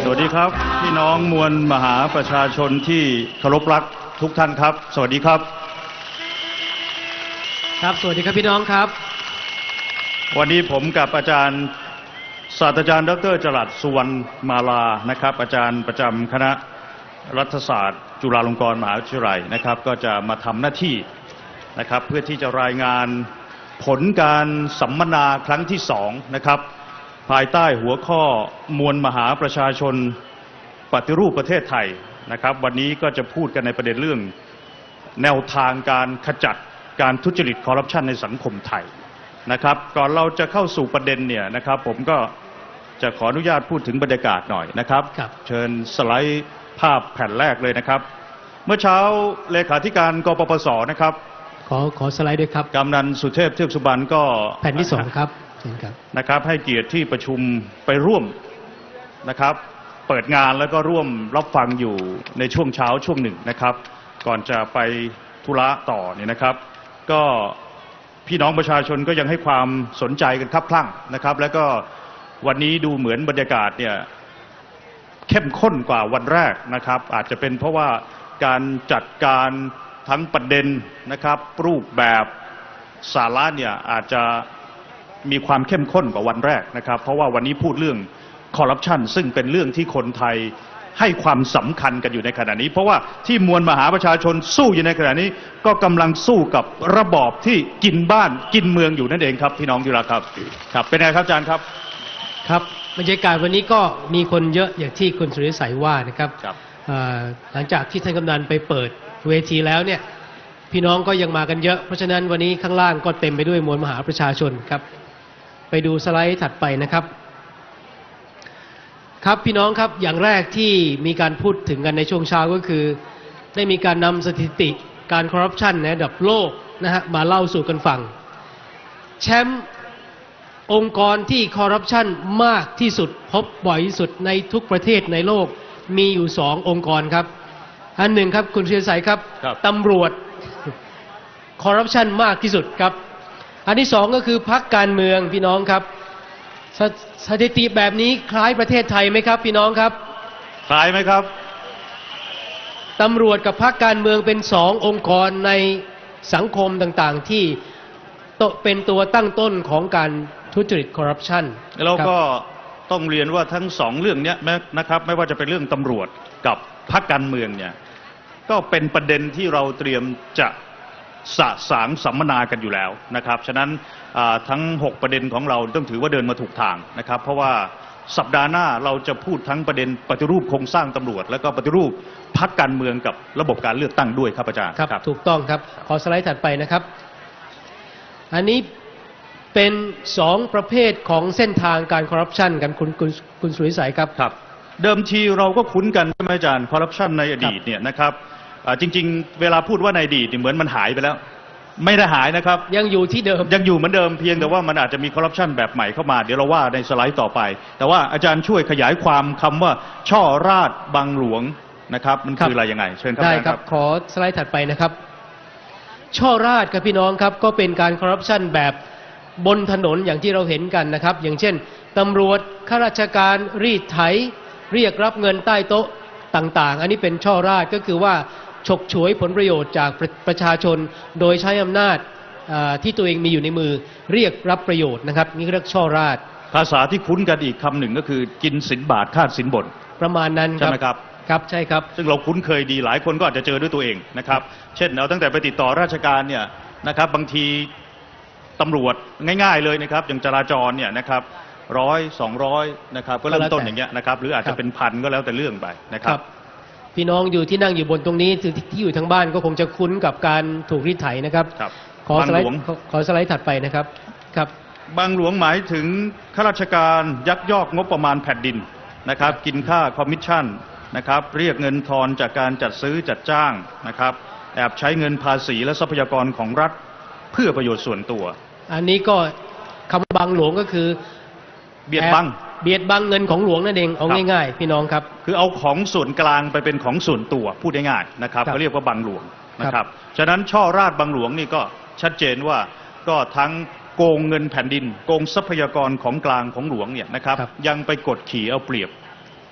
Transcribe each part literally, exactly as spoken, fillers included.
สวัสดีครับพี่น้องมวลมหาประชาชนที่เคารพรักทุกท่านครับสวัสดีครับครับสวัสดีครับพี่น้องครับวันนี้ผมกับอาจารย์ศาสตราจารย์ดร.จรัสสุวรรณมาลานะครับอาจารย์ประจำคณะรัฐศาสตร์จุฬาลงกรณ์มหาวิทยาลัยนะครับก็จะมาทำหน้าที่นะครับเพื่อที่จะรายงานผลการสัมมนาครั้งที่สองนะครับภายใต้หัวข้อมวลมหาประชาชนปฏิรูปประเทศไทยนะครับวันนี้ก็จะพูดกันในประเด็นเรื่องแนวทางการขจัดการทุจริตคอร์รัปชันในสังคมไทยนะครับก่อนเราจะเข้าสู่ประเด็นเนี่ยนะครับผมก็จะขออนุญาตพูดถึงบรรยากาศหน่อยนะครับเชิญสไลด์ภาพแผ่นแรกเลยนะครับเมื่อเช้าเลขาธิการกปปสนะครับขอขอสไลด์ด้วยครับกำนันสุเทพเทือกสุบรรณก็แผ่นที่สองครับนะครับให้เกียรติที่ประชุมไปร่วมนะครับเปิดงานแล้วก็ร่วมรับฟังอยู่ในช่วงเช้าช่วงหนึ่งนะครับก่อนจะไปธุระต่อเนี่ยนะครับก็พี่น้องประชาชนก็ยังให้ความสนใจกันคับคลั่งนะครับแล้วก็วันนี้ดูเหมือนบรรยากาศเนี่ยเข้มข้นกว่าวันแรกนะครับอาจจะเป็นเพราะว่าการจัดการทั้งประเด็นนะครับรูปแบบสาระเนี่ยอาจจะมีความเข้มข้นกว่าวันแรกนะครับเพราะว่าวันนี้พูดเรื่องคอร์รัปชันซึ่งเป็นเรื่องที่คนไทยให้ความสำคัญกันอยู่ในขณะนี้เพราะว่าที่มวลมหาประชาชนสู้อยู่ในขณะนี้ก็กำลังสู้กับระบอบที่กินบ้านกินเมืองอยู่นั่นเองครับพี่น้องที่รักครับครับเป็นไงครับอาจารย์ครับครับบรรยากาศวันนี้ก็มีคนเยอะอย่างที่คุณสุริสัยว่านะครับหลังจากที่ท่านกำนันไปเปิดเวทีแล้วเนี่ยพี่น้องก็ยังมากันเยอะเพราะฉะนั้นวันนี้ข้างล่างก็เต็มไปด้วยมวลมหาประชาชนครับไปดูสไลด์ถัดไปนะครับครับพี่น้องครับอย่างแรกที่มีการพูดถึงกันในช่วงเช้าก็คือได้มีการนำสถิติการคอร์รัปชันในระดับโลกนะฮะมาเล่าสู่กันฟังแชมป์องค์กรที่คอร์รัปชันมากที่สุดพบบ่อยที่สุดในทุกประเทศในโลกมีอยู่สององค์กรครับอันหนึ่งครับคุณเชียรสัยครับตำรวจคอร์รัปชันมากที่สุดครับอันที่สองก็คือพรรคการเมืองพี่น้องครับส, สถิติแบบนี้คล้ายประเทศไทยไหมครับพี่น้องครับคล้ายไหมครับตำรวจกับพรรคการเมืองเป็นสององค์กรในสังคมต่างๆที่เป็นตัวตั้งต้นของการทุจริตคอร์รัปชันแล้วก็ต้องเรียนว่าทั้งสองเรื่องนี้นะครับไม่ว่าจะเป็นเรื่องตำรวจกับพรรคการเมืองเนี่ยก็เป็นประเด็นที่เราเตรียมจะสะสางสัมมนากันอยู่แล้วนะครับฉะนั้นทั้งหกประเด็นของเราต้องถือว่าเดินมาถูกทางนะครับเพราะว่าสัปดาห์หน้าเราจะพูดทั้งประเด็นปฏิรูปโครงสร้างตำรวจแล้วก็ปฏิรูปพรรคการเมืองกับระบบการเลือกตั้งด้วยครับอาจารย์ครับถูกต้องครับขอสไลด์ถัดไปนะครับอันนี้เป็นสองประเภทของเส้นทางการคอร์รัปชันกันคุณคุณคุณสุริสัยครับครับเดิมทีเราก็คุ้นกันใช่ไหมอาจารย์คอร์รัปชันในอดีตเนี่ยนะครับจริงๆเวลาพูดว่าในอดีตเหมือนมันหายไปแล้วไม่ได้หายนะครับยังอยู่ที่เดิมยังอยู่เหมือนเดิมเพียงแต่ว่ามันอาจจะมีคอร์รัปชันแบบใหม่เข้ามาเดี๋ยวเราว่าในสไลด์ต่อไปแต่ว่าอาจารย์ช่วยขยายความคำว่าช่อราชบังหลวงนะครับมันคืออะไรยังไงเชิญครับได้ครับขอสไลด์ถัดไปนะครับช่อราชครับพี่น้องครับก็เป็นการคอร์รัปชันแบบบนถนนอย่างที่เราเห็นกันนะครับอย่างเช่นตำรวจข้าราชการรีดไถเรียกรับเงินใต้โต๊ะต่างๆอันนี้เป็นช่อราชก็คือว่าฉกฉวยผลประโยชน์จากประชาชนโดยใช้อำนาจที่ตัวเองมีอยู่ในมือเรียกรับประโยชน์นะครับนี่เรียกช่อราชภาษาที่คุ้นกันอีกคำหนึ่งก็คือกินสินบาทคาดสินบนประมาณนั้นใช่ไหมครับครับใช่ครับซึ่งเราคุ้นเคยดีหลายคนก็อาจจะเจอด้วยตัวเองนะครับเช่นเราตั้งแต่ไปติดต่อราชการเนี่ยนะครับบางทีตำรวจง่ายๆเลยนะครับอย่างจราจรเนี่ยนะครับร้อยสองร้อยนะครับก็เริ่มต้นอย่างเงี้ยนะครับหรืออาจจะเป็นพันก็แล้วแต่เรื่องไปนะครับพี่น้องอยู่ที่นั่งอยู่บนตรงนี้ที่อยู่ทางบ้านก็คงจะคุ้นกับการถูกรีดไถนะครับขอสไลด์ขอสไลด์ถัดไปนะครับครับบังหลวงหมายถึงข้าราชการยักยอกงบประมาณแผ่นดินนะครับกินค่าคอมมิชชั่นนะครับเรียกเงินทอนจากการจัดซื้อจัดจ้างนะครับแอบใช้เงินภาษีและทรัพยากรของรัฐเพื่อประโยชน์ส่วนตัวอันนี้ก็คำบังหลวงก็คือเบียดบังเบียดบังเงินของหลวงนั่นเองเอาง่ายๆพี่น้องครับคือเอาของส่วนกลางไปเป็นของส่วนตัวพูดง่ายๆนะครับเขาเรียกว่าบังหลวงนะครับฉะนั้นช่อราชบังหลวงนี่ก็ชัดเจนว่าก็ทั้งโกงเงินแผ่นดินโกงทรัพยากรของกลางของหลวงเนี่ยนะครับยังไปกดขี่เอาเปรียบ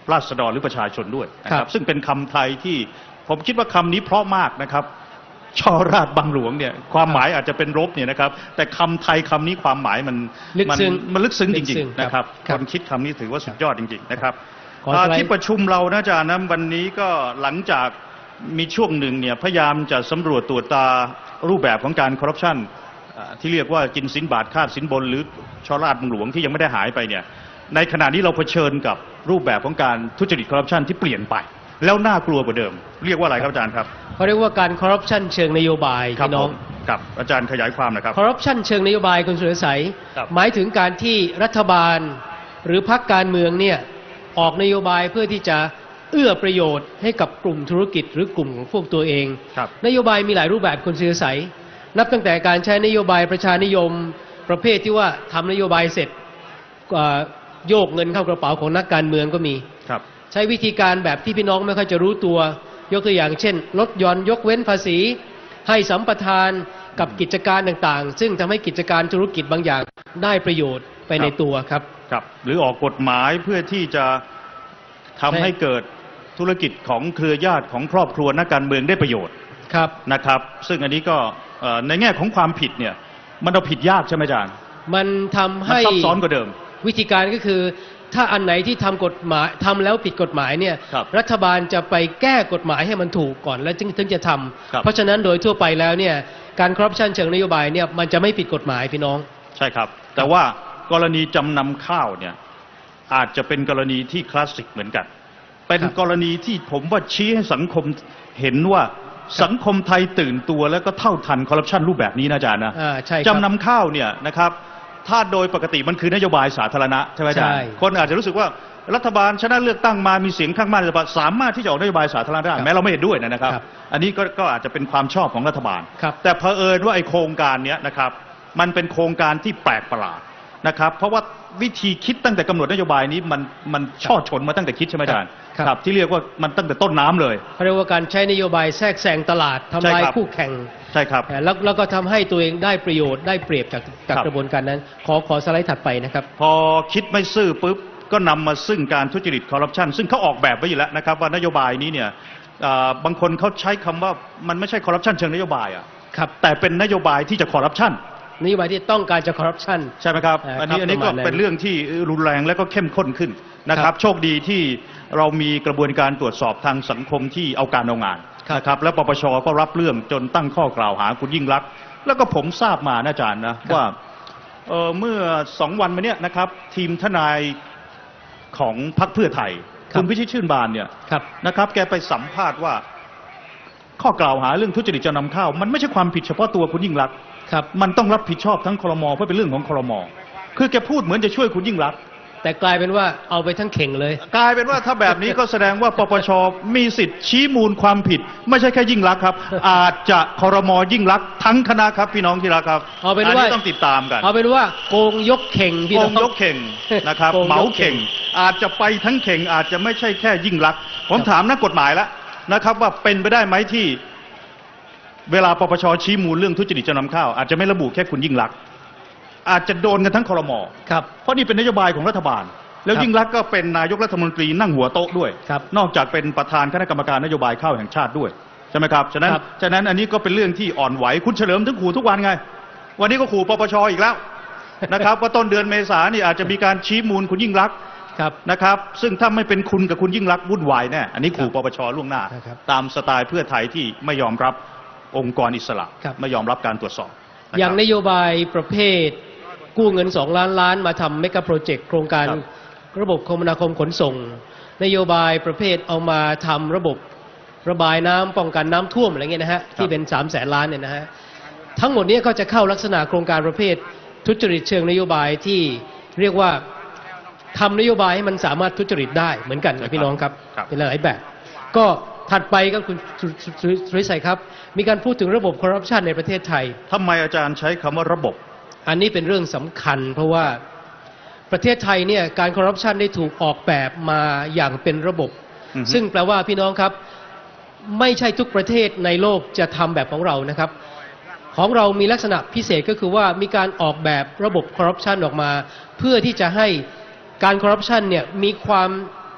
ราษฎรหรือประชาชนด้วยนะคครัรับบ ซึ่งเป็นคำไทยที่ผมคิดว่าคำนี้เพราะมากนะครับช่อราชบังหลวงเนี่ยความหมายอาจจะเป็นรบเนี่ยนะครับแต่คำไทยคำนี้ความหมายมันลึกมัซึ้งมันลึกซึ้งลึจกซึ้ริงงๆนะครับครับคนคิดคำนี้ถือว่าสุดยอดจริงๆนะครับขออ่าสไลด์ที่ประชุมเรานะอาจารย์นะวันนี้ก็หลังจากมีช่วงหนึ่งเนี่ยพยายามจะสำรวจตรวจตารูปแบบของการคอร์รัปชันอ่าที่เรียกว่ากินสินบาทคาดสินบนหรือช่อราชบังหลวงที่ยังไม่ได้หายไปเนี่ยในขณะนี้เราเผชิญกับรูปแบบของการทุจริตคอร์รัปชันที่เปลี่ยนไป แล้วน่ากลัวกว่าเดิม เรียกว่าอะไรครับอาจารย์ครับเขาเรียกว่าการคอร์รัปชันเชิงนโยบายครับพี่น้องผมครับอาจารย์ขยายความหนะครับคอร์รัปชันเชิงนโยบายคุณสุรศัยครับหมายถึงการที่รัฐบาลหรือพรรคการเมืองเนี่ยออกนโยบายเพื่อที่จะเอื้อประโยชน์ให้กับกลุ่มธุรกิจหรือกลุ่มของพวกตัวเองครับนโยบายมีหลายรูปแบบคุณสุรศัยนับตั้งแต่การใช้นโยบายประชานิยม ประเภทที่ว่าทำนโยบายเสร็จอ่าโยกเงินเข้ากระเป๋าของนักการเมืองก็มีครับใช้วิธีการแบบที่พี่น้องไม่ค่อยจะรู้ตัว ยกตัวอย่างเช่น ลดหย่อนยกเว้นภาษี ให้สัมปทานกับกิจการต่างๆ ซึ่งทำให้กิจการธุรกิจบางอย่างได้ประโยชน์ไปในตัวครับครับหรือออกกฎหมายเพื่อที่จะทำใช่ให้เกิดธุรกิจของเครือญาติของครอบครัวนักการเมืองได้ประโยชน์ครับนะครับ ซึ่งอันนี้ก็เอ่อในแง่ของความผิดเนี่ยมันเอาผิดยากใช่ไหมอาจารย์มันทำมันให้ซับซ้อนกว่าเดิมวิธีการก็คือ ถ้าอันไหนที่ทำกฎหมายทำแล้วผิดกฎหมายเนี่ยครับรัฐบาลจะไปแก้กฎหมายให้มันถูกก่อนแล้วจึงถึงจะทำครับเพราะฉะนั้นโดยทั่วไปแล้วเนี่ยการคอร์รัปชันเชิงนโยบายเนี่ยมันจะไม่ผิดกฎหมายพี่น้องใช่ครับ แต่ว่ากรณีจำนำข้าวเนี่ยอาจจะเป็นกรณีที่คลาสสิกเหมือนกัน เป็นครับกรณีที่ผมว่าชี้ให้สังคมเห็นว่าสังคมไทยตื่นตัวแล้วก็เท่าทันคอร์รัปชันรูปแบบนี้นะอาจารย์นะอ่าใช่ครับจำนำข้าวเนี่ยนะครับถ้าโดยปกติมันคือนโยบายสาธารณะใช่ไหมอาจารย์ใช่คนอาจจะรู้สึกว่ารัฐบาลชนะเลือกตั้งมามีเสียงข้างมากสามารถที่จะออกนโยบายสาธารณะได้แม้เราไม่เห็นด้วยนะครับครับอันนี้ก็ก็อาจจะเป็นความชอบของรัฐบาลครับแต่เผอิญว่าไอโครงการเนี้ยนะครับมันเป็นโครงการที่แปลกประหลาดนะครับเพราะว่าวิธีคิดตั้งแต่กำหนดนโยบายนี้มันมันช่อฉนมาตั้งแต่คิดใช่ไหมอาจารย์ครับครับที่เรียกว่ามันตั้งแต่ต้นน้ำเลยเขาเรียกว่าการใช้นโยบายแทรกแซงตลาดทำใช่ลายครับคู่แข่งใช่ครับแล้วแล้วก็ทำให้ตัวเองได้ประโยชน์ได้เปรียบจากจากครับกระบวนการนั้น ขอขอสไลด์ถัดไปนะครับพอคิดไม่ซื่อปุ๊บก็นำมาซึ่งการทุจริตคอร์รัปชันซึ่งเขาออกแบบไว้อยู่แล้วนะครับว่านโยบายนี้เนี่ยอ่าบางคนเขาใช้คำว่ามันไม่ใช่คอร์รัปชันเชิงนโยบายอ่ะครับแต่เป็นนโยบายที่จะคอร์รัปชันนโยบายที่ต้องการจะคอร์รัปชันใช่ไหมครับเอ่ออันนี้ครับอันนี้ก็ประมาณนั้นเป็นเรื่องที่รุนแรงและก็เข้มข้นขึ้นนะคครัรับบ โชคดีที่เรามีกระบวนการตรวจสอบทางสังคมที่เอาการเอางานครับนะครับและปปชก็รับเรื่องจนตั้งข้อกล่าวหาคุณยิ่งลักษณ์แล้วก็ผมทราบมานะอาจารย์นะว่าเอ่อเมื่อสองวันมาเนี้ยนะครับทีมทนายของพรรคเพื่อไทยครับคุณพิชิตชื่นบานเนี่ยครับนะครับแกไปสัมภาษณ์ว่าข้อกล่าวหาเรื่องทุจริตจะนำเข้า มันไม่ใช่ความผิดเฉพาะตัวคุณยิ่งลักษณ์ครับมันต้องรับผิดชอบทั้งครมเพราะเป็นเรื่องของครมคือแกพูดเหมือนจะช่วยคุณยิ่งรักษณ์แต่กลายเป็นว่าเอาไปทั้งเข่งเลยกลายเป็นว่าถ้าแบบนี้ก็แสดงว่าปปชมีสิทธิ์ชี้มูลความผิด ไม่ใช่แค่ยิ่งรักษณ์ครับ อาจจะครมยิ่งรักษณ์ทั้งคณะครับพี่น้องที่รักครับเอาเป็นว่าต้องติดตามกันเอาเป็นว่าโกงยกเข่งพี่โกน้อง งยกเข่งนะครับโกงยกเหมาเข่ง อาจจะไปทั้งเข่งอาจจะไม่ใช่แค่ยิ่งรักษณ์ผมถามนักกฎหมายแล้วนะครับ ว่าเป็นไปได้ไหมที่ เวลาปปชชี้มูลเรื่องทุจริตจำนำข้าวอาจจะไม่ระบุแค่คุณยิ่งรักษณ์อาจจะโดนกันทั้งครมครับเพราะนี่เป็นนโยบายของรัฐบาล แล้วครับยิ่งรักษณ์ก็เป็นนายกรัฐมนตรีนั่งหัวโต๊ะด้วยครับนอกจากเป็นประธานคณะกรรมการนโยบายข้าวแห่งชาติด้วยใช่ไหมครับฉะนั้นครับฉะนั้นอันนี้ก็เป็นเรื่องที่อ่อนไหวคุณเฉลิมถึงขู่ทุกวันไง วันนี้ก็ขู่ปปชอีกแล้ว นะครับว่าต้นเดือนเมษายนนี่อาจจะมีการชี้มูลคุณยิ่งรักษณ์ครับนะครับซึ่งถ้าไม่เป็นคุณกับคุณยิ่งรักษณ์วุ่นวายแน่อันนี้ขู่ปปชล่วงหน้าครับตามสไตล์เพื่อไทยที่ไม่ยอมรับองค์กรอิสระครับไม่ยอมรับการตรวจสอบะครับอย่างนโยบายประเภทกู้เงินสองล้านล้านมาทำเมกะโปรเจกต์โครงการครับระบบคมนาคมขนส่ง นโยบายประเภทเอามาทำระบบระบายน้ำป้องกันน้ำท่วมอะไรเงี้ยนะฮะที่เป็นสามแสนล้านเนี่ยนะฮะทั้งหมดเนี้ก็จะเข้าลักษณะโครงการประเภททุจริตเชิงนโยบายที่เรียกว่าทำนโยบายให้มันสามารถทุจริตได้เหมือนกันใช่ครันะบพี่น้องครับครับเป็นหลายแบบ ก็ถัดไปก็คุณสุสุสุสุริชัยครับ มีการพูดถึงระบบคอร์รัปชันในประเทศไทยทำไมอาจารย์ใช้คำว่าระบบอันนี้เป็นเรื่องสำคัญ เพราะว่าประเทศไทยเนี่ยการคอร์รัปชันได้ถูกออกแบบมาอย่างเป็นระบบอือฮึซึ่งแปลว่าพี่น้องครับไม่ใช่ทุกประเทศในโลกจะทำแบบของเรานะครับ ของเรามีลักษณะพิเศษก็คือว่ามีการออกแบบระบบคอร์รัปชันออกมา เพื่อที่จะให้การคอร์รัปชันเนี่ยมีความ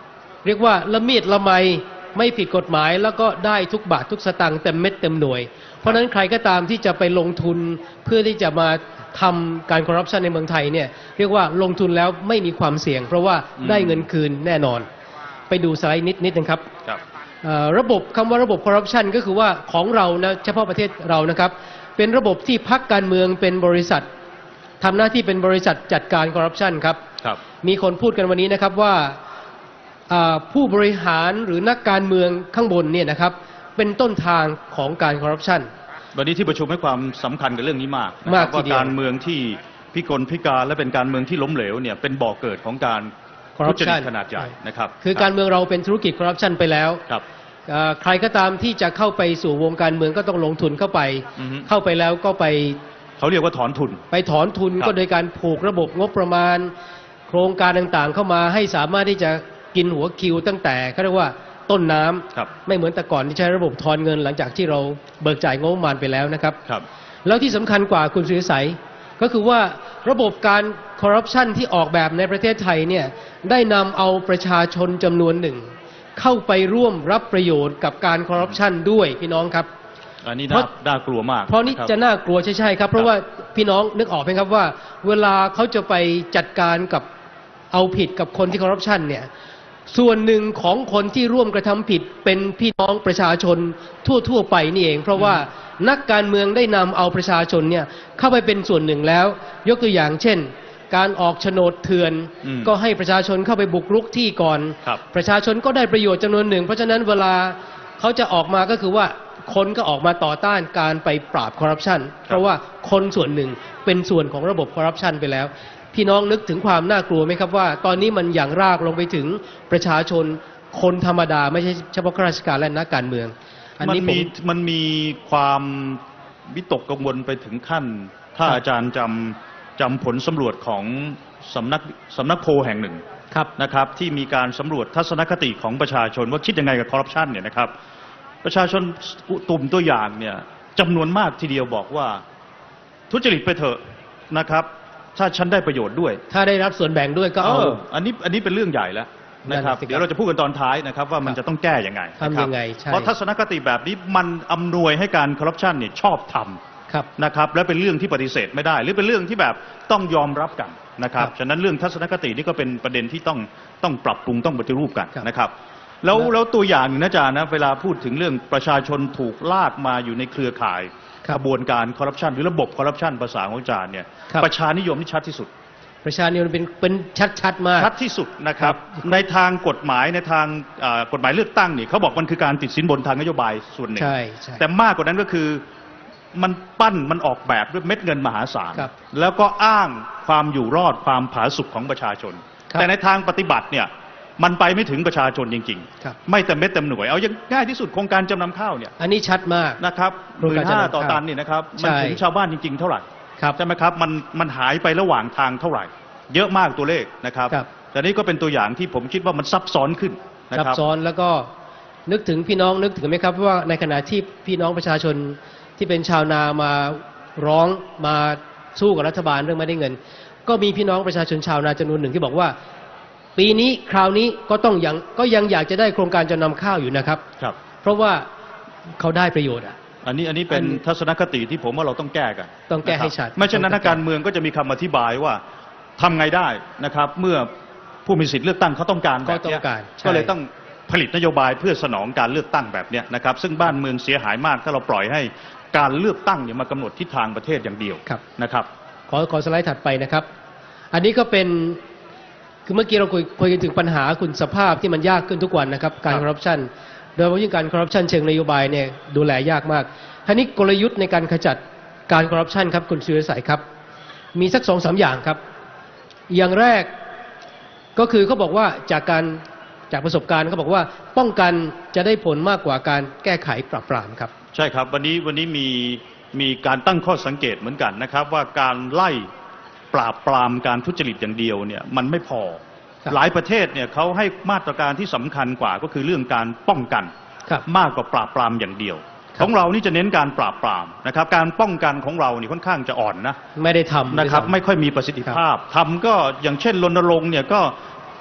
เรียกว่าละเมียดละไมไม่ผิดกฎหมายแล้วก็ได้ทุกบาททุกสตางค์เต็มเม็ดเต็มหน่วยเพราะฉะนั้นใครก็ตามที่จะไปลงทุนเพื่อที่จะมาทำการคอร์รัปชันในเมืองไทยเนี่ยเรียกว่าลงทุนแล้วไม่มีความเสี่ยงเพราะว่าได้เงินคืนแน่นอนไปดูสไลด์นิดนิดนึงครับระบบคำว่าระบบคอร์รัปชันก็คือว่าของเรานะเฉพาะประเทศเรานะครับเป็นระบบที่พรรคการเมืองเป็นบริษัททำหน้าที่เป็นบริษัทจัดการคอร์รัปชันครับมีคนพูดกันวันนี้นะครับว่าผู้บริหารหรือนักการเมืองข้างบนเนี่ยนะครับเป็นต้นทางของการคอร์รัปชันวันนี้ที่ประชุมให้ความสำคัญกับเรื่องนี้มากมากว่าการเมืองที่พิกลพิการและเป็นการเมืองที่ล้มเหลวเนี่ยเป็นบ่อกเกิดของการทุจริตขนาดใหญ่นะครับคือการเมืองเราเป็นธุรกิจคอร์รัปชันไปแล้วใครก็ตามที่จะเข้าไปสู่วงการเมืองก็ต้องลงทุนเข้าไปเข้าไปแล้วก็ไปเขาเรียกว่าถอนทุนไปถอนทุนก็โดยการผูกระบบงบประมาณโครงการต่างๆเข้ามาให้สามารถที่จะกินหัวคิวตั้งแต่เขาเรียกว่าต้นน้ำไม่เหมือนแต่ก่อนที่ใช้ระบบทอนเงินหลังจากที่เราเบิกจ่ายงบประมาณไปแล้วนะครับแล้วที่สำคัญกว่าคุณสุริสัยก็คือว่าระบบการคอร์รัปชันที่ออกแบบในประเทศไทยเนี่ยได้นำเอาประชาชนจำนวนหนึ่งเข้าไปร่วมรับประโยชน์กับการคอร์รัปชันด้วยพี่น้องครับอันนี้น่ากลัวมากเพราะนี่จะน่ากลัวใช่ใช่ครับเพราะว่าพี่น้องนึกออกไหมครับว่าเวลาเขาจะไปจัดการกับเอาผิดกับคนที่คอร์รัปชันเนี่ยส่วนหนึ่งของคนที่ร่วมกระทำผิดเป็นพี่น้องประชาชนทั่วๆไปนี่เองเพราะว่านักการเมืองได้นำเอาประชาชนเนี่ยเข้าไปเป็นส่วนหนึ่งแล้วยกตัวอย่างเช่นการออกโฉนดเถื่อนก็ให้ประชาชนเข้าไปบุกรุกที่ก่อนประชาชนก็ได้ประโยชน์จำนวนหนึ่งเพราะฉะนั้นเวลาเขาจะออกมาก็คือว่าคนก็ออกมาต่อต้านการไปปราบคอร์รัปชันเพราะว่าคนส่วนหนึ่งเป็นส่วนของระบบคอร์รัปชันไปแล้วพี่น้องนึกถึงความน่ากลัวไหมครับว่าตอนนี้มันอย่างรากลงไปถึงประชาชนคนธรรมดาไม่ใช่เฉพาะข้าราชการและนักการเมืองอันนี้มันมีมันมีความวิตกกังวลไปถึงขั้นถ้าอาจารย์จำจำผลสำรวจของสำนักสำนักโพลแห่งหนึ่งนะครับที่มีการสำรวจทัศนคติของประชาชนว่าคิดยังไงกับคอร์รัปชันเนี่ยนะครับประชาชนตุ่มตัวอย่างเนี่ยจำนวนมากทีเดียวบอกว่าทุจริตไปเถอะนะครับถ้าฉันได้ประโยชน์ด้วยถ้าได้รับส่วนแบ่งด้วยก็เอาอันนี้อันนี้เป็นเรื่องใหญ่แล้วนะครับเดี๋ยวเราจะพูดกันตอนท้ายนะครับว่ามันจะต้องแก้ยังไงทำยังไงเพราะทัศนคติแบบนี้มันอำนวยให้การคอร์รัปชันเนี่ยชอบทำนะครับและเป็นเรื่องที่ปฏิเสธไม่ได้หรือเป็นเรื่องที่แบบต้องยอมรับกันนะครับฉะนั้นเรื่องทัศนคตินี่ก็เป็นประเด็นที่ต้องต้องปรับปรุงต้องปฏิรูปกันนะครับแล้วแล้วตัวอย่างหนึ่งนะอาจารย์นะเวลาพูดถึงเรื่องประชาชนถูกลากมาอยู่ในเครือข่ายกระบวนการคอร์รัปชันหรือระบบคอร์รัปชันภาษาของอาจารย์เนี่ยประชานิยมที่ชัดที่สุดประชานิยมเป็นเป็นชัดๆมากชัดที่สุดนะครับในทางกฎหมายในทางกฎหมายเลือกตั้งนี่เขาบอกมันคือการติดสินบนทางนโยบายส่วนหนึ่งแต่มากกว่านั้นก็คือมันปั้นมันออกแบบด้วยเม็ดเงินมหาศาลแล้วก็อ้างความอยู่รอดความผาสุกของประชาชนแต่ในทางปฏิบัติเนี่ยมันไปไม่ถึงประชาชนจริงๆไม่เต็มเม็ดเต็มหน่วยเอายังง่ายที่สุดโครงการจำนำข้าวเนี่ยอันนี้ชัดมากนะครับหมื่นห้าต่อตันนี่นะครับมันถึงชาวบ้านจริงๆเท่าไหร่ใช่ไหมครับมันมันหายไประหว่างทางเท่าไหร่เยอะมากตัวเลขนะครับแต่นี่ก็เป็นตัวอย่างที่ผมคิดว่ามันซับซ้อนขึ้นซับซ้อนแล้วก็นึกถึงพี่น้องนึกถึงไหมครับว่าในขณะที่พี่น้องประชาชนที่เป็นชาวนามาร้องมาสู้กับรัฐบาลเรื่องไม่ได้เงินก็มีพี่น้องประชาชนชาวนาจำนวนหนึ่งที่บอกว่าปีนี้คราวนี้ก็ต้องยังก็ยังอยากจะได้โครงการจำนำข้าวอยู่นะครับครับเพราะว่าเขาได้ประโยชน์อ่ะอันนี้อันนี้เป็นทัศนคติที่ผมว่าเราต้องแก้กันต้องแก้ให้ชัดไม่เช่นนั้นนักการเมืองก็จะมีคำอธิบายว่าทำไงได้นะครับเมื่อผู้มีสิทธิ์เลือกตั้งเขาต้องการแบบนี้ก็เลยต้องผลิตนโยบายเพื่อสนองการเลือกตั้งแบบนี้นะครับซึ่งบ้านเมืองเสียหายมากถ้าเราปล่อยให้การเลือกตั้งเนี่ยมากำหนดทิศทางประเทศอย่างเดียวนะครับขอขอสไลด์ถัดไปนะครับอันนี้ก็เป็นคือเมื่อกี้เราคุยคุยกันถึงปัญหาคุณสภาพที่มันยากขึ้นทุกวันนะครับการคอร์รัปชันโดยเฉพาะยิ่งการคอร์รัปชันเชิงนโยบายเนี่ยดูแลยากมากทีนี้กลยุทธ์ในการขจัดการคอร์รัปชันครับคุณสุริสัยครับมีสักสองสามอย่างครับอย่างแรกก็คือเขาบอกว่าจากการจากประสบการณ์เขาบอกว่าป้องกันจะได้ผลมากกว่าการแก้ไขปราบปรามครับใช่ครับวันนี้วันนี้มีมีการตั้งข้อสังเกตเหมือนกันนะครับว่าการไล่ปราบปรามการทุจริตอย่างเดียวเนี่ยมันไม่พอหลายประเทศเนี่ยเขาให้มาตรการที่สำคัญกว่าก็คือเรื่องการป้องกันมากกว่าปราบปรามอย่างเดียวของเรานี่จะเน้นการปราบปรามนะครับการป้องกันของเรานี่ค่อนข้างจะอ่อนนะไม่ได้ทำนะครับไม่ค่อยมีประสิทธิภาพทำก็อย่างเช่นรณรงค์เนี่ยก็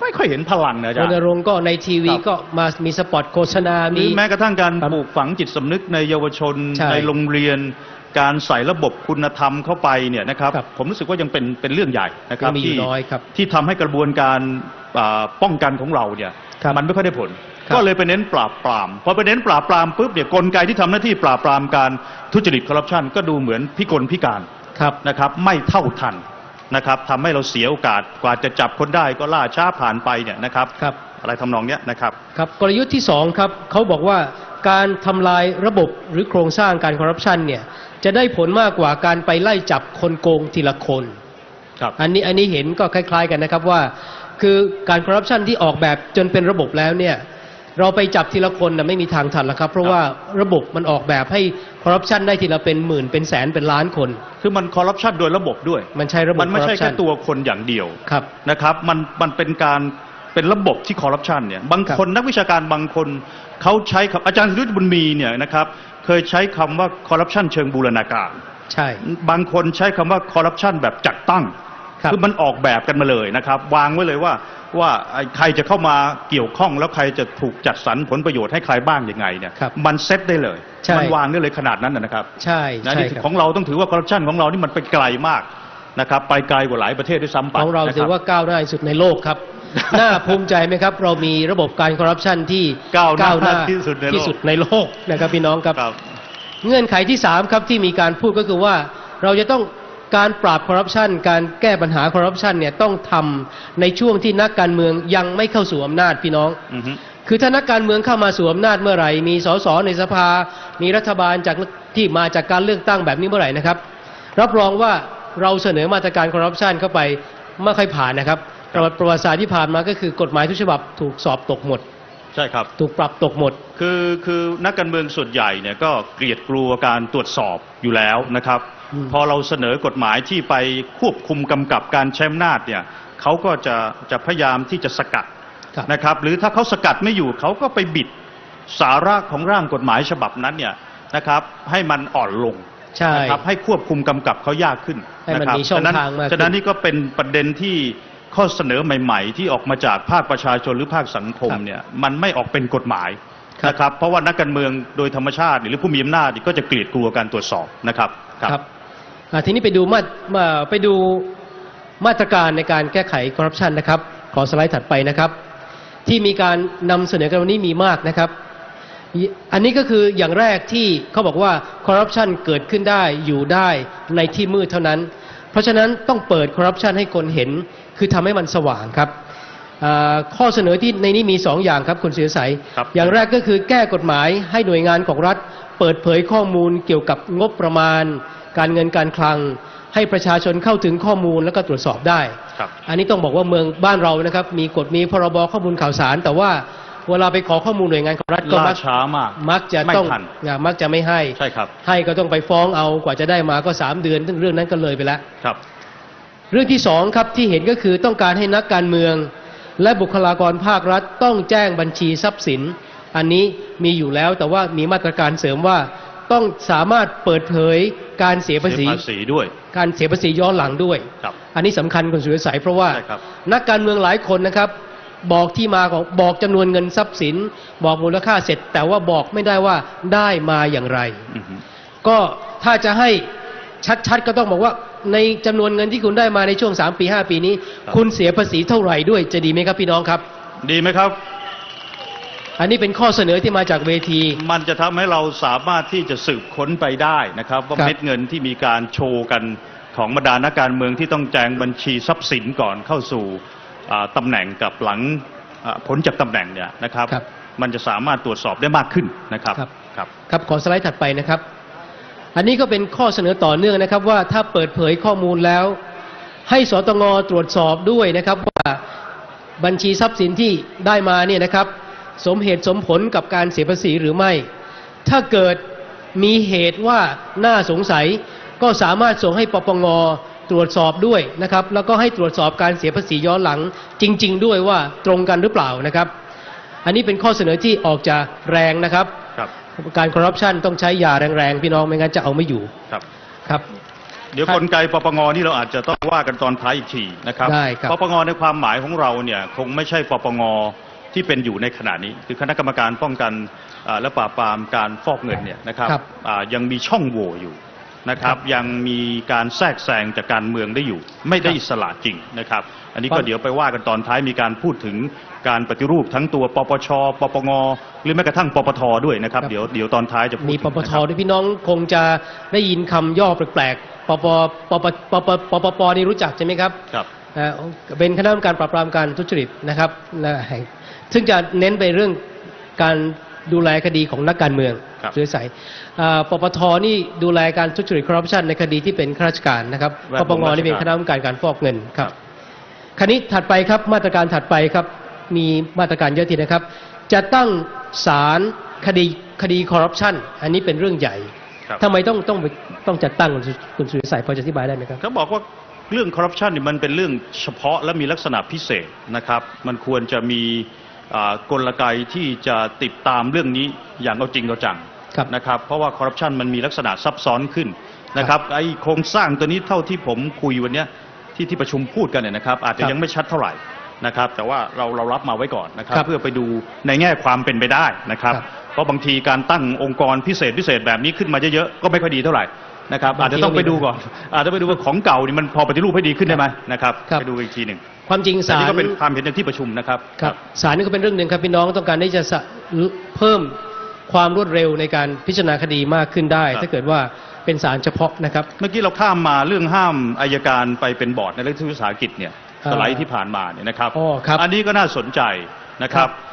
ไม่ค่อยเห็นพลังนะอาจารรย์ณรงค์ก็ในทีวีครับก็มามีสปอตโฆษณาหรืมีอแม้กระทั่งการครับปลูกฝังจิตสำนึกในเยาวชนใช่ในโรงเรียนการใส่ระบบคุณธรรมเข้าไปเนี่ยนะครับครับผมรู้สึกว่ายังเป็นเป็นเรื่องใหญ่นะครับยังมีอยู่ที่น้อยครับที่ทำให้กระบวนการอ่าป้องกันของเราเนี่ยครับมันไม่ค่อยได้ผลครับก็เลยไปเน้นปราบปรามพอไปเน้นปราบปรามปุ๊บเนี่ยกลไกที่ทำหน้าที่ปราบปรามการทุจริตคอร์รัปชันก็ดูเหมือนพิกลพิการครับนะครับไม่เท่าทันนะครับทำให้เราเสียโอกาสกว่าจะจับคนได้ก็ล่าช้าผ่านไปเนี่ยนะครับครับอะไรทำนองเนี้ยนะครับครับกลยุทธ์ที่สองครับเขาบอกว่าการทำลายระบบหรือโครงสร้างการคอร์รัปชันเนี่ยจะได้ผลมากกว่าการไปไล่จับคนโกงทีละคนครับอันนี้อันนี้เห็นก็คล้าย ๆกันนะครับว่า คือการคอร์รัปชันที่ออกแบบจนเป็นระบบแล้วเนี่ยเราไปจับทีละคนนะไม่มีทางทันแล้วครับ เพราะว่าระบบมันออกแบบให้คอร์รัปชันได้ทีละเป็นหมื่นเป็นแสนเป็นล้านคนคือมันคอร์รัปชันโดยระบบด้วยมันใช้ระบบมันไม่ใช่ corruption แค่ตัวคนอย่างเดียวครับนะครับมันมันเป็นการเป็นระบบที่คอร์รัปชันเนี่ยบางครับคนนักวิชาการบางคนเขาใช้คำอาจารย์ยุทธบุญมีเนี่ยนะครับเคยใช้คำว่าคอร์รัปชันเชิงบูรณาการใช่บางคนใช้คำว่าคอร์รัปชันแบบจัดตั้งครับอมันออกแบบกันมาเลยนะครับวางไว้เลยว่าว่าไอ้ใครจะเข้ามาเกี่ยวข้องแล้วใครจะถูกจัดสรรผลประโยชน์ให้ใครบ้างยังไงเนี่ยครับมันเซตได้เลยใช่มันวางได้เลยขนาดนั้นนะนะครับใช่นะใช่นี่ครับของเราต้องถือว่าคอร์รัปชันของเรานี่มันไปไกลมากนะครับไปไกลกว่าหลายประเทศด้วยซ้ำไปของเรานะคถืบอว่าก้าวหน้าที่สุดในโลกครับ น่าภูมิใจไหมครับ เรามีระบบการคอร์รัปชันที่ก้าวหน้าที่สุดในโลกที่สุดในโลกนะครับพี่น้องครับครับเงื่อนไขที่สามครับที่มีการพูดก็คือว่าเราจะต้องการปราบคอร์รัปชันการแก้ปัญหาคอร์รัปชันเนี่ยต้องทำในช่วงที่นักการเมืองยังไม่เข้าสู่อำนาจพี่น้องอือฮึคือถ้านักการเมืองเข้ามาสู่อำนาจเมื่อไหร่มีสสในสภา มีรัฐบาลจากที่มาจากการเลือกตั้งแบบนี้เมื่อไหร่นะครับ รับรองว่าเราเสนอมาตรการคอร์รัปชันเข้าไปไม่ค่อยผ่านนะครับประวัติประวัติศาสตร์ที่ผ่านมาก็คือกฎหมายทุกฉบับถูกสอบตกหมดใช่ครับถูกปรับตกหมดคือคือนักการเมืองส่วนใหญ่เนี่ยก็เกลียดกลัวการตรวจสอบอยู่แล้วนะครับอืมพอเราเสนอกฎหมายที่ไปควบคุมกำกับการใช้อำนาจเนี่ยเขาก็จะจะพยายามที่จะสกัดครับนะครับ หรือถ้าเขาสกัดไม่อยู่เขาก็ไปบิดสาระของร่างกฎหมายฉบับนั้นเนี่ยนะครับให้มันอ่อนลงใช่นะครับให้ควบคุมกำกับเขายากขึ้นให้มันนะครับมีช่องฉะนั้นทางมากขึ้นฉะนั้นนี่ก็เป็นประเด็นที่ข้อเสนอใหม่ ๆ ที่ออกมาจากภาคประชาชนหรือภาคสังคมเนี่ยมันไม่ออกเป็นกฎหมายครับนะครับเพราะว่านักการเมืองโดยธรรมชาติหรือผู้มีอำนาจก็จะเกลียดกลัวการตรวจสอบนะครับครับอ่าทีนี้ไปดูมามาไปดูมาตรการในการแก้ไขคอร์รัปชันนะครับ ขอสไลด์ถัดไปนะครับ ที่มีการนำเสนอกันวันนี้มีมากนะครับ อันนี้ก็คืออย่างแรกที่เขาบอกว่าคอร์รัปชันเกิดขึ้นได้อยู่ได้ในที่มืดเท่านั้น เพราะฉะนั้นต้องเปิดคอร์รัปชันให้คนเห็นคือทำให้มันสว่างครับอ่าข้อเสนอที่ในนี้มีสองอย่างครับคุณเสียใสครับอย่างแรกก็คือแก้กฎหมายให้หน่วยงานของรัฐ เปิดเผยข้อมูลเกี่ยวกับงบประมาณ การเงินการคลัง ให้ประชาชนเข้าถึงข้อมูลแล้วก็ตรวจสอบได้ครับอันนี้ต้องบอกว่าเมืองบ้านเรานะครับมีกฎมีพรบข้อมูลข่าวสาร แต่ว่าเวลาไปขอข้อมูลหน่วยงานของรัฐก็ล่ามักช้ามากมักจะไม่ต้องทันอ่ามักจะไม่ให้ใช่ครับให้ก็ต้องไปฟ้องเอากว่าจะได้มาก็สามเดือนซึ่งเรื่องนั้นก็เลยไปแล้วครับเรื่องที่สองครับที่เห็นก็คือต้องการให้นักการเมือง และบุคลากรภาครัฐต้องแจ้งบัญชีทรัพย์สิน อันนี้มีอยู่แล้วแต่ว่ามีมาตรการเสริมว่าต้องสามารถเปิดเผยการเสียภาษีเสียภาษีด้วยการเสียภาษีย้อนหลังด้วยครับอันนี้สำคัญคุณสุริสัยเพราะว่าใช่ครับนักการเมืองหลายคนนะครับ บอกที่มาของบอกจำนวนเงินทรัพย์สิน บอกมูลค่าเสร็จ แต่ว่าบอกไม่ได้ว่าได้มาอย่างไรอือฮึก็ถ้าจะให้ชัดๆก็ต้องบอกว่าในจำนวนเงินที่คุณได้มาในช่วงสามปีห้าปีนี้ คุณเสียภาษีเท่าไหร่ด้วยจะดีไหมครับพี่น้องครับดีไหมครับอันนี้เป็นข้อเสนอที่มาจากเวทีมันจะทำให้เราสามารถที่จะสืบค้นไปได้นะครับว่าครับเม็ดเงินที่มีการโชว์กันของบรรดานักการเมืองที่ต้องแจงบัญชีทรัพย์สินก่อนเข้าสู่อ่าตำแหน่งกับหลังอ่าผลจากตำแหน่งเนี่ยนะครับครับมันจะสามารถตรวจสอบได้มากขึ้นนะครับครับครับครับขอสไลด์ถัดไปนะครับ อันนี้ก็เป็นข้อเสนอต่อเนื่องนะครับว่าถ้าเปิดเผยข้อมูลแล้ว ให้สตงตรวจสอบด้วยนะครับว่าบัญชีทรัพย์สินที่ได้มาเนี่ยนะครับ สมเหตุสมผลกับการเสียภาษีหรือไม่ ถ้าเกิดมีเหตุว่าน่าสงสัย ก็สามารถส่งให้ปปงตรวจสอบด้วยนะครับ แล้วก็ให้ตรวจสอบการเสียภาษีย้อนหลังจริง ๆ ด้วยว่าตรงกันหรือเปล่านะครับ อันนี้เป็นข้อเสนอที่ออกจะแรงนะครับครับการคอร์รัปชันต้องใช้ยาแรงๆพี่น้องไม่งั้นจะเอาไม่อยู่ครับครับเดี๋ยวกลไกปปงนี่เราอาจจะต้องว่ากันตอนท้ายอีกทีนะครับได้ครับปปงในความหมายของเราเนี่ยคงไม่ใช่ปปงที่เป็นอยู่ในขณะนี้คือคณะกรรมการป้องกันอ่าและปราบปรามการฟอกเงินเนี่ยนะครับครับอ่ายังมีช่องโหว่อยู่นะครับยังมีการแทรกแซงจากการเมืองได้อยู่ ไม่ได้อิสระจริงนะครับ อันนี้ก็เดี๋ยวไปว่ากันตอนท้ายมีการพูดถึงการปฏิรูปทั้งตัวปปชปปงหรือแม้กระทั่งปปทด้วยนะครับครับเดี๋ยวเดี๋ยวตอนท้ายจะพูดมีถึงปปทนะครับด้วยพี่น้องคงจะได้ยินคำย่อแปลกๆปปปปปปปปปนี่รู้จักใช่ไหมครับครับอ่าเป็นคณะกรรมการปราบปรามการทุจริตนะครับนะแห่งซึ่งจะเน้นไปเรื่องการดูแลคดีของนักการเมืองครับหรือใสอ่าปปทนี่ดูแลการทุจริตคอร์รัปชันในคดีที่เป็นข้าราชการนะครับแวปดปวงงราชการนี่เป็นคณะกรรมการการฟอกเงินครัครับ บคราวนี้ถัดไปครับมาตรการถัดไปครับมีมาตรการเยอะทีนะครับ จะตั้งศาลคดีคดีคอร์รัปชันอันนี้เป็นเรื่องใหญ่ครับทำไมต้องต้องต้องจัดตั้งคุณสุคุณสุริสัยพอจะอธิบายได้ไหมครับเขาบอกว่าเรื่องคอร์รัปชันเนี่ยมันเป็นเรื่องเฉพาะและมีลักษณะพิเศษนะครับ มันควรจะมีอ่ากลไกที่จะติดตามเรื่องนี้อย่างเอาจริงเอาจังครับนะครับ เพราะว่าคอร์รัปชันมันมีลักษณะซับซ้อนขึ้นนะครับไอ้โครงสร้างตัวนี้เท่าที่ผมคุยวันเนี้ยที่ที่ประชุมพูดกันเนี่ยนะครับ อาจจะครับยังไม่ชัดเท่าไหร่นะครับ แต่ว่าเราเรารับมาไว้ก่อนนะครับครับเพื่อไปดูในแง่ความเป็นไปได้นะครับครับเพราะบางทีการตั้งองค์กรพิเศษพิเศษแบบนี้ขึ้นมาเยอะๆก็ไม่ค่อยดีเท่าไหร่ นะครับอาจจะต้องไปดูก่อนอาจจะไปดูว่าของเก่านี่มันพอปฏิรูปให้ดีขึ้นได้ไหมนะครับครับไปดูอีกทีหนึ่งความจริงอันศาลนี้ก็เป็นความเห็นในที่ประชุมนะครับครับศาลนี่ก็เป็นเรื่องหนึ่งครับพี่น้องต้องการที่จะสะเพิ่มความรวดเร็วในการพิจารณาคดีมากขึ้นได้ ถ้าเกิดว่าเป็นศาลเฉพาะนะครับเมื่อกี้เราข้ามมาเรื่องห้ามอายการไปเป็นบอร์ดในรัฐวิสาหกิจเนี่ยอ่าสไลด์ที่ผ่านมาเนี่ยนะครับอ๋อครับอันนี้ก็น่าสนใจนะครับครับ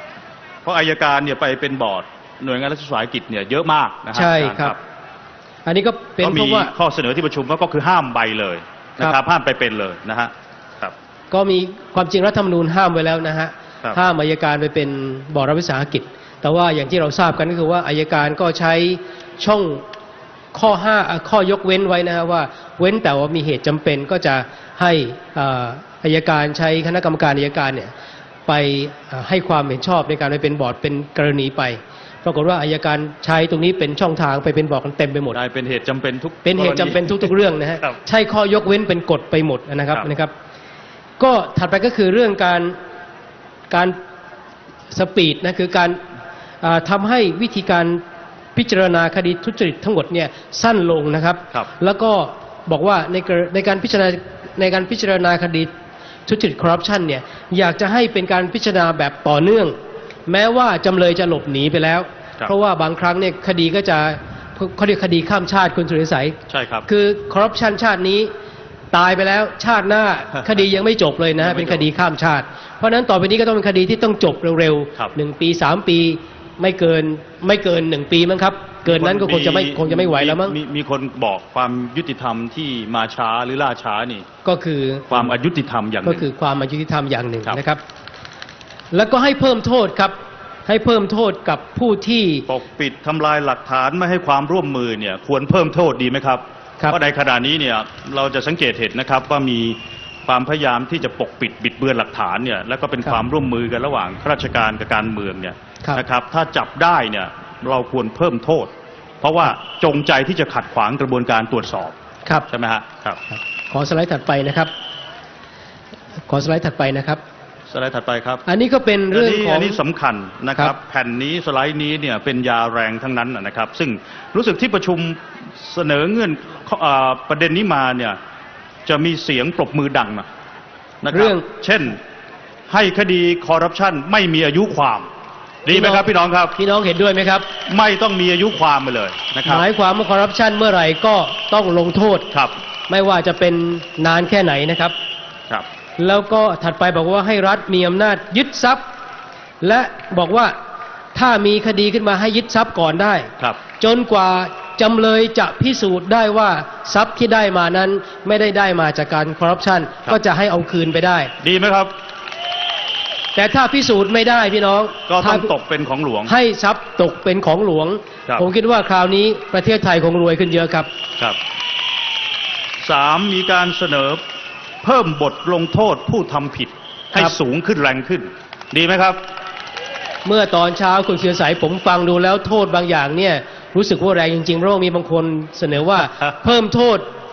เพราะอายการเนี่ยไปเป็นบอร์ดหน่วยงานรัฐวิสาหกิจเนี่ยเยอะมากนะฮะใช่อาจาย์ครับ อันนี้ก็เป็นก็เพมีราะว่าข้อเสนอที่ประชุมก็คือห้ามใบเลยนะคครัรับบ ห้ามไปเป็นเลยนะฮะครับก็มีความจริงรัฐธรรมนูญห้ามไว้แล้วนะฮะครับห้ามอัยการไปเป็นบอร์ดรัฐวิสาหกิจ แต่ว่าอย่างที่เราทราบกันก็คือว่าอัยการก็ใช้ช่องข้อห้าเอ่อข้อยกเว้นไว้นะฮะว่าเว้นแต่ว่ามีเหตุจำเป็นก็จะให้เอ่ออัยการใช้คณะกรรมการอัยการเนี่ยไปเอ่อให้ความเห็นชอบในการไปเป็นบอร์ดเป็นกรณีไป ปรากฏว่าอัยการใช้ตรงนี้เป็นช่องทางไปเป็นบอร์ดกันเต็มไปหมดได้เป็นเหตุจำเป็นทุกเป็นเหตุจำเป็นทุกๆเรื่องนะฮะครับใช่ข้อยกเว้นเป็นกฎไปหมดนะครับครับนะครับ ก็ถัดไปก็คือเรื่องการการสปีดนะคือการอ่าทำให้วิธีการพิจารณาคดีทุจริตทั้งหมดเนี่ยสั้นลงนะครับครับแล้วก็บอกว่าในกรในการพิจารณาในการพิจารณาคดีทุจริตคอร์รัปชันเนี่ยอยากจะให้เป็นการพิจารณาแบบต่อเนื่อง แม้ว่าจำเลยจะหลบหนีไปแล้วครับเพราะว่าบางครั้งเนี่ยคดีก็จะเขาเรียกคดีข้ามชาติคุณสุริสัยใช่ครับคือคอร์รัปชันชาตินี้ตายไปแล้วชาติหน้า คดียังไม่จบเลยนะยังไม่จบเป็นคดีข้ามชาติ เพราะฉะนั้นต่อไปนี้ก็ต้องเป็นคดีที่ต้องจบเร็วครับๆหนึ่งปีสามปีไม่เกินไม่เกินหนึ่งปีมั้งครับ เกินนั้นก็คงจะไม่คงจะไม่ไหวแล้วมั้งมีมีคนบอกความยุติธรรมที่มาช้าหรือล่าช้านี่ก็คือความอายุติธรรมอย่างหก็นึ่งคือความอายุติธรรมอย่างหนึ่งครับนะครับ แล้วก็ให้เพิ่มโทษครับ ให้เพิ่มโทษกับผู้ที่ปกปิดทำลายหลักฐานไม่ให้ความร่วมมือเนี่ยควรเพิ่มโทษดีไหมครับครับเพราะในขณะนี้เนี่ยเราจะสังเกตเห็นนะครับว่ามีความพยายามที่จะปกปิดบิดเบือนหลักฐานเนี่ยแล้วก็เป็นครับความร่วมมือกันระหว่างข้าราชการกับการเมืองเนี่ยครับนะครับถ้าจับได้เนี่ยเราควรเพิ่มโทษ เพราะว่าจงใจที่จะขัดขวางกระบวนการตรวจสอบครับใช่ไหมฮะครับครับขอสไลด์ถัดไปนะครับ ขอสไลด์ถัดไปนะครับสไลด์ถัดไปครับอันนี้ก็เป็นเรื่องนนี้ของอันนี้สำคัญนะคครัรับ บแผ่นนี้สไลด์นี้เนี่ยเป็นยาแรงทั้งนั้นนะครับ ซึ่งรู้สึกที่ประชุมเสนอเงื่อนอ่าประเด็นนี้มาเนี่ยจะมีเสียงปรบมือดังนะนะครับเรื่องเช่นให้คดีคอร์รัปชันไม่มีอายุความ ดีไหมครับพี่น้องครับพี่น้องเห็นด้วยไหมครับไม่ต้องมีอายุความไปเลยนะครับหมายความว่าคอร์รัปชันเมื่อไหร่ก็ต้องลงโทษครับไม่ว่าจะเป็นนานแค่ไหนนะครับครับแล้วก็ถัดไปบอกว่าให้รัฐมีอำนาจยึดทรัพย์ และบอกว่าถ้ามีคดีขึ้นมาให้ยึดทรัพย์ก่อนได้ครับจนกว่าจำเลยจะพิสูจน์ได้ว่าทรัพย์ที่ได้มานั้นไม่ได้ได้มาจากการคอร์รัปชันก็จะให้เอาคืนไปได้ดีไหมครับแต่ถ้าพิสูจน์ไม่ได้พี่น้องก็ต้องถ้าตกเป็นของหลวงให้ทรัพย์ตกเป็นของหลวงครับผมคิดว่าคราวนี้ประเทศไทยคงรวยขึ้นเยอะครับครับสามมีการเสนอเพิ่มบทลงโทษผู้ทำผิดให้ครับสูงขึ้นแรงขึ้น ดีไหมครับเมื่อตอนเช้าคุณเสียสายผมฟังดูแล้วโทษบางอย่างเนี่ยรู้สึกว่าแรงจริงๆเพราะว่ามีบางคนเสนอว่า เพิ่มโทษ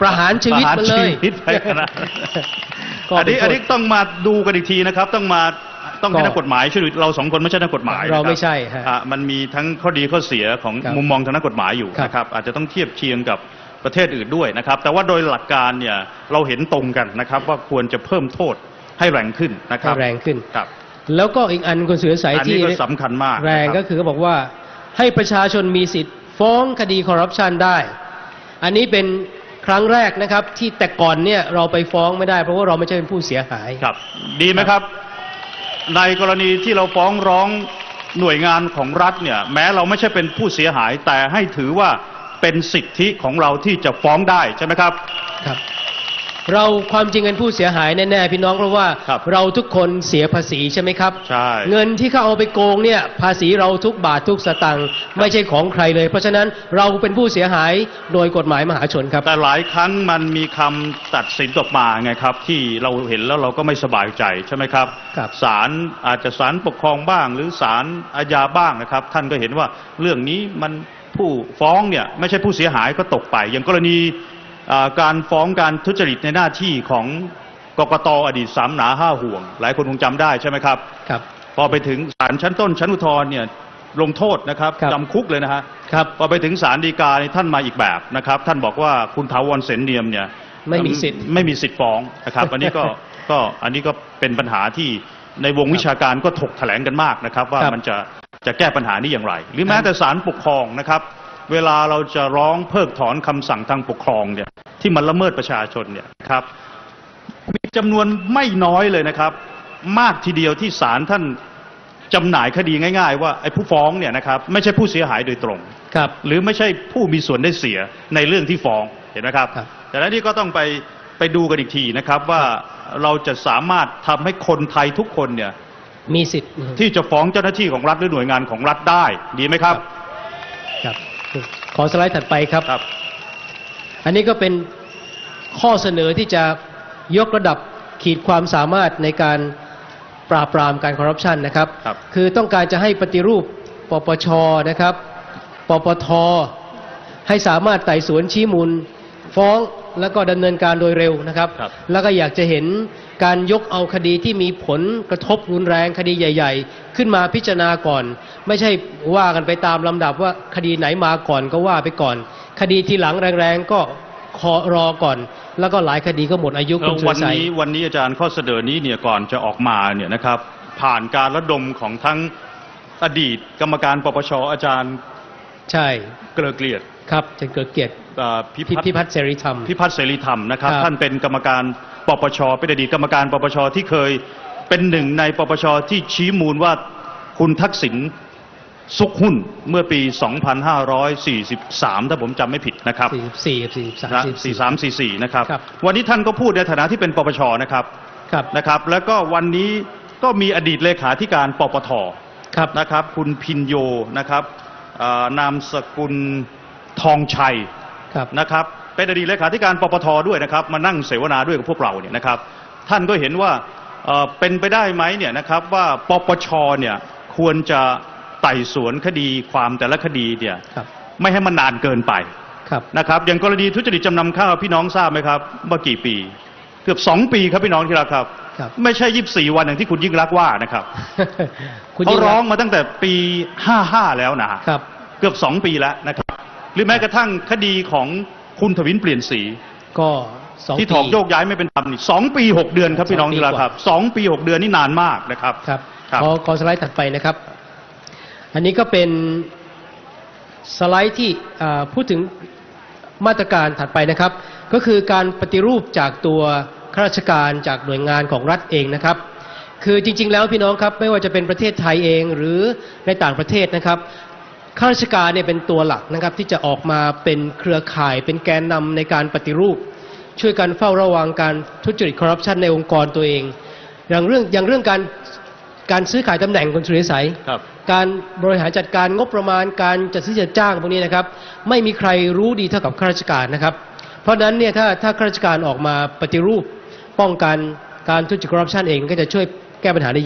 ประหารชีวิตมาเลยประหารชีวิตไปนะก็อันนี้เป็นโทษอันนี้ต้องมาดูกันอีกทีนะครับ ต้องมาต้องให้ก็นักกฎหมายช่วยเราสองคนไม่ใช่นักกฎหมายเรานะคบไม่ใช่ฮะอ่ะมันมีทั้งข้อดีข้อเสียของครับมุมมองทางนักกฎหมายอยู่ครับนะครับ อาจจะต้องเทียบเคียงกับประเทศอื่นด้วยนะครับ แต่ว่าโดยหลักการเนี่ยเราเห็นตรงกันนะครับ ว่าควรจะเพิ่มโทษให้แรงขึ้นนะครับให้แรงขึ้นครับแล้วก็อีกอันคุณสุรศัยอันที่นี้ก็สำคัญมากแรงนะคก็บคือเขาบอกว่าให้ประชาชนมีสิทธิ์ฟ้องคดีคอร์รัปชันได้ อันนี้เป็นครั้งแรกนะครับที่แต่ก่อนเนี่ยเราไปฟ้องไม่ได้เพราะว่าเราไม่ใช่เป็นผู้เสียหายครับ ดีไหมครับ ในกรณีที่เราฟ้องร้องหน่วยงานของรัฐเนี่ยแม้เราไม่ใช่เป็นผู้เสียหาย แต่ให้ถือว่าเป็นสิทธิของเราที่จะฟ้องได้ใช่ไหมครับครับ เราความจริงเป็นผู้เสียหายแน่ๆพี่น้องเพราะว่าครับเราทุกคนเสียภาษีใช่ไหมครับใช่เงินที่เขาเอาไปโกงเนี่ยภาษีเราทุกบาททุกสตางค์ไม่ใช่ของใครเลย เพราะฉะนั้นเราเป็นผู้เสียหายโดยกฎหมายมหาชนครับแต่หลายครั้งมันมีคำตัดสินออกมาไงครับ ที่เราเห็นแล้วเราก็ไม่สบายใจใช่ไหมครับครับศาลอาจจะศาลปกครองบ้าง หรือศาลอาญาบ้างนะครับ ท่านก็เห็นว่าเรื่องนี้มันผู้ฟ้องเนี่ยไม่ใช่ผู้เสียหายก็ตกไป อย่างกรณีอ่าการฟ้องการทุจริตในหน้าที่ของกกตอดีตสามหนาห้าห่วง หลายคนคงจำได้ใช่ไหมครับครับพอไปถึงศาลชั้นต้นชั้นอุทธรณ์เนี่ยลงโทษนะครับครับจำคุกเลยนะฮะครับพอไปถึงศาลฎีกานี่ท่านมาอีกแบบนะครับ ท่านบอกว่าคุณถาวรเสนเนียมเนี่ยไม่มีสิทธิ์ไม่มีสิทธิ์ฟ้องนะครับ อันนี้ก็ก็อันนี้ก็เป็นปัญหาที่ในวงวิชาการก็ถกแถลงกันมากนะครับ ว่าครับมันจะจะแก้ปัญหานี้อย่างไร หรือแม้แต่ศาลปกครองนะครับ เวลาเราจะร้องเพิกถอนคำสั่งทางปกครองเนี่ยที่มันละเมิดประชาชนเนี่ยครับมีจำนวนไม่น้อยเลยนะครับ มากทีเดียวที่ศาลท่านจำหน่ายคดีง่ายๆ ว่าไอ้ผู้ฟ้องเนี่ยนะครับไม่ใช่ผู้เสียหายโดยตรงครับหรือไม่ใช่ผู้มีส่วนได้เสียในเรื่องที่ฟ้องเห็นไหมครับครับแต่แล้วนี่ก็ต้องไปไปดูกันอีกทีนะครับว่าเราจะสามารถทำให้คนไทยทุกคนเนี่ยมีสิทธิ์ที่จะฟ้องเจ้าหน้าที่ของรัฐหรือหน่วยงานของรัฐได้ดีไหมครับครับ ขอสไลด์ถัดไปครับครับอันนี้ก็เป็นข้อเสนอที่จะยกระดับขีดความสามารถในการปราบปรามการคอร์รัปชันนะครับครับคือต้องการจะให้ปฏิรูปปปชนะครับปปทให้สามารถไต่สวนชี้มูลฟ้องแล้วก็ดำเนินการโดยเร็วนะครับครับแล้วก็อยากจะเห็นการยกเอาคดีที่มีผลกระทบรุนแรงคดีใหญ่ ๆ ขึ้นมาพิจารณาก่อน ไม่ใช่ว่ากันไปตามลำดับว่าคดีไหนมาก่อนก็ว่าไปก่อน คดีที่หลังแรงๆก็ขอรอก่อน แล้วก็หลายคดีก็หมดอายุคุณสุรวันชัยนี้วันนี้อาจารย์ข้อเสนอนี้เนี่ยก่อนจะออกมาเนี่ยนะครับ ผ่านการระดมของทั้งอดีตกรรมการปปชอาจารย์ใช่เกลือเกลียดครับจะเกิดเกียรติอ่าพิพิพัฒน์พิพัฒน์เสรีธรรมพิพัฒน์เสรีธรรมนะครับครับท่านเป็นกรรมการปปชเป็นอดีตกรรมการปปชที่เคยเป็นหนึ่งในปปชที่ชี้มูลว่าคุณทักษิณซุกหุ้นเมื่อปี สองพันห้าร้อยสี่สิบสาม ถ้าผมจำไม่ผิดนะครับสี่สิบสี่กับสี่สิบสามนะสี่สิบสี่สามสี่สี่นะครับครับวันนี้ท่านก็พูดในฐานะที่เป็นปปชนะครับครับนะครับ แล้วก็วันนี้ก็มีอดีตเลขาธิการปปทครับนะครับ คุณพินโยนะครับอ่านามสกุลทองชัยครับนะครับเป็นอดีตเลขาธิการปปทด้วยนะครับมานั่งเสวนาด้วยกับพวกเราเนี่ยนะครับ ท่านก็เห็นว่าเอ่อเป็นไปได้ไหมเนี่ยนะครับว่าปปชเนี่ยควรจะไต่สวนคดีความแต่ละคดีเนี่ยครับไม่ให้มันนานเกินไปครับนะครับอย่างกรณีทุจริตจำนำข้าวพี่น้องทราบไหมครับว่ากี่ปี เกือบสองปีครับพี่น้องที่รักครับครับไม่ใช่ยี่สิบสี่วันอย่างที่คุณยิ่งรักษณ์ว่านะครับคุณเขายิ่งร้รัอก งษณ์มาตั้งแต่ปีห้าห้าแล้วนะฮะครับเกือบสองปีแล้วนะครับ หรือแม้กระทั่งคดีของคุณทวินเปลี่ยนสีก็สองที่ปีถอกโยกย้ายไม่เป็นธรรมนี่สองปีหกเดือนครับพี่น้องสองปีที่รักครับสองปีหกเดือนนี่นานมากนะครับครับครับขอขอสไลด์ถัดไปนะครับ อันนี้ก็เป็นสไลด์ที่อ่าพูดถึงมาตรการถัดไปนะครับ ก็คือการปฏิรูปจากตัวข้าราชการจากหน่วยงานของรัฐเองนะครับ คือจริง ๆ แล้วพี่น้องครับไม่ว่าจะเป็นประเทศไทยเองหรือในต่างประเทศนะครับข้าราชการเนี่ยเป็นตัวหลักนะครับที่จะออกมาเป็นเครือข่ายเป็นแกนนำในการปฏิรูป ช่วยกันเฝ้าระวังการทุจริตคอร์รัปชันในองค์กรตัวเอง อย่างเรื่องอย่างเรื่องการการซื้อขายตำแหน่งคุณสุริสัยครับการบริหารจัดการงบประมาณการจัดซื้อจัดจ้างพวกนี้นะครับ ไม่มีใครรู้ดีเท่ากับข้าราชการนะครับ เพราะฉะนั้นเนี่ยถ้าถ้าข้าราชการออกมาปฏิรูปป้องกันการทุจริตคอร์รัปชันเองก็จะช่วยแก้ปัญหาได้เยอะ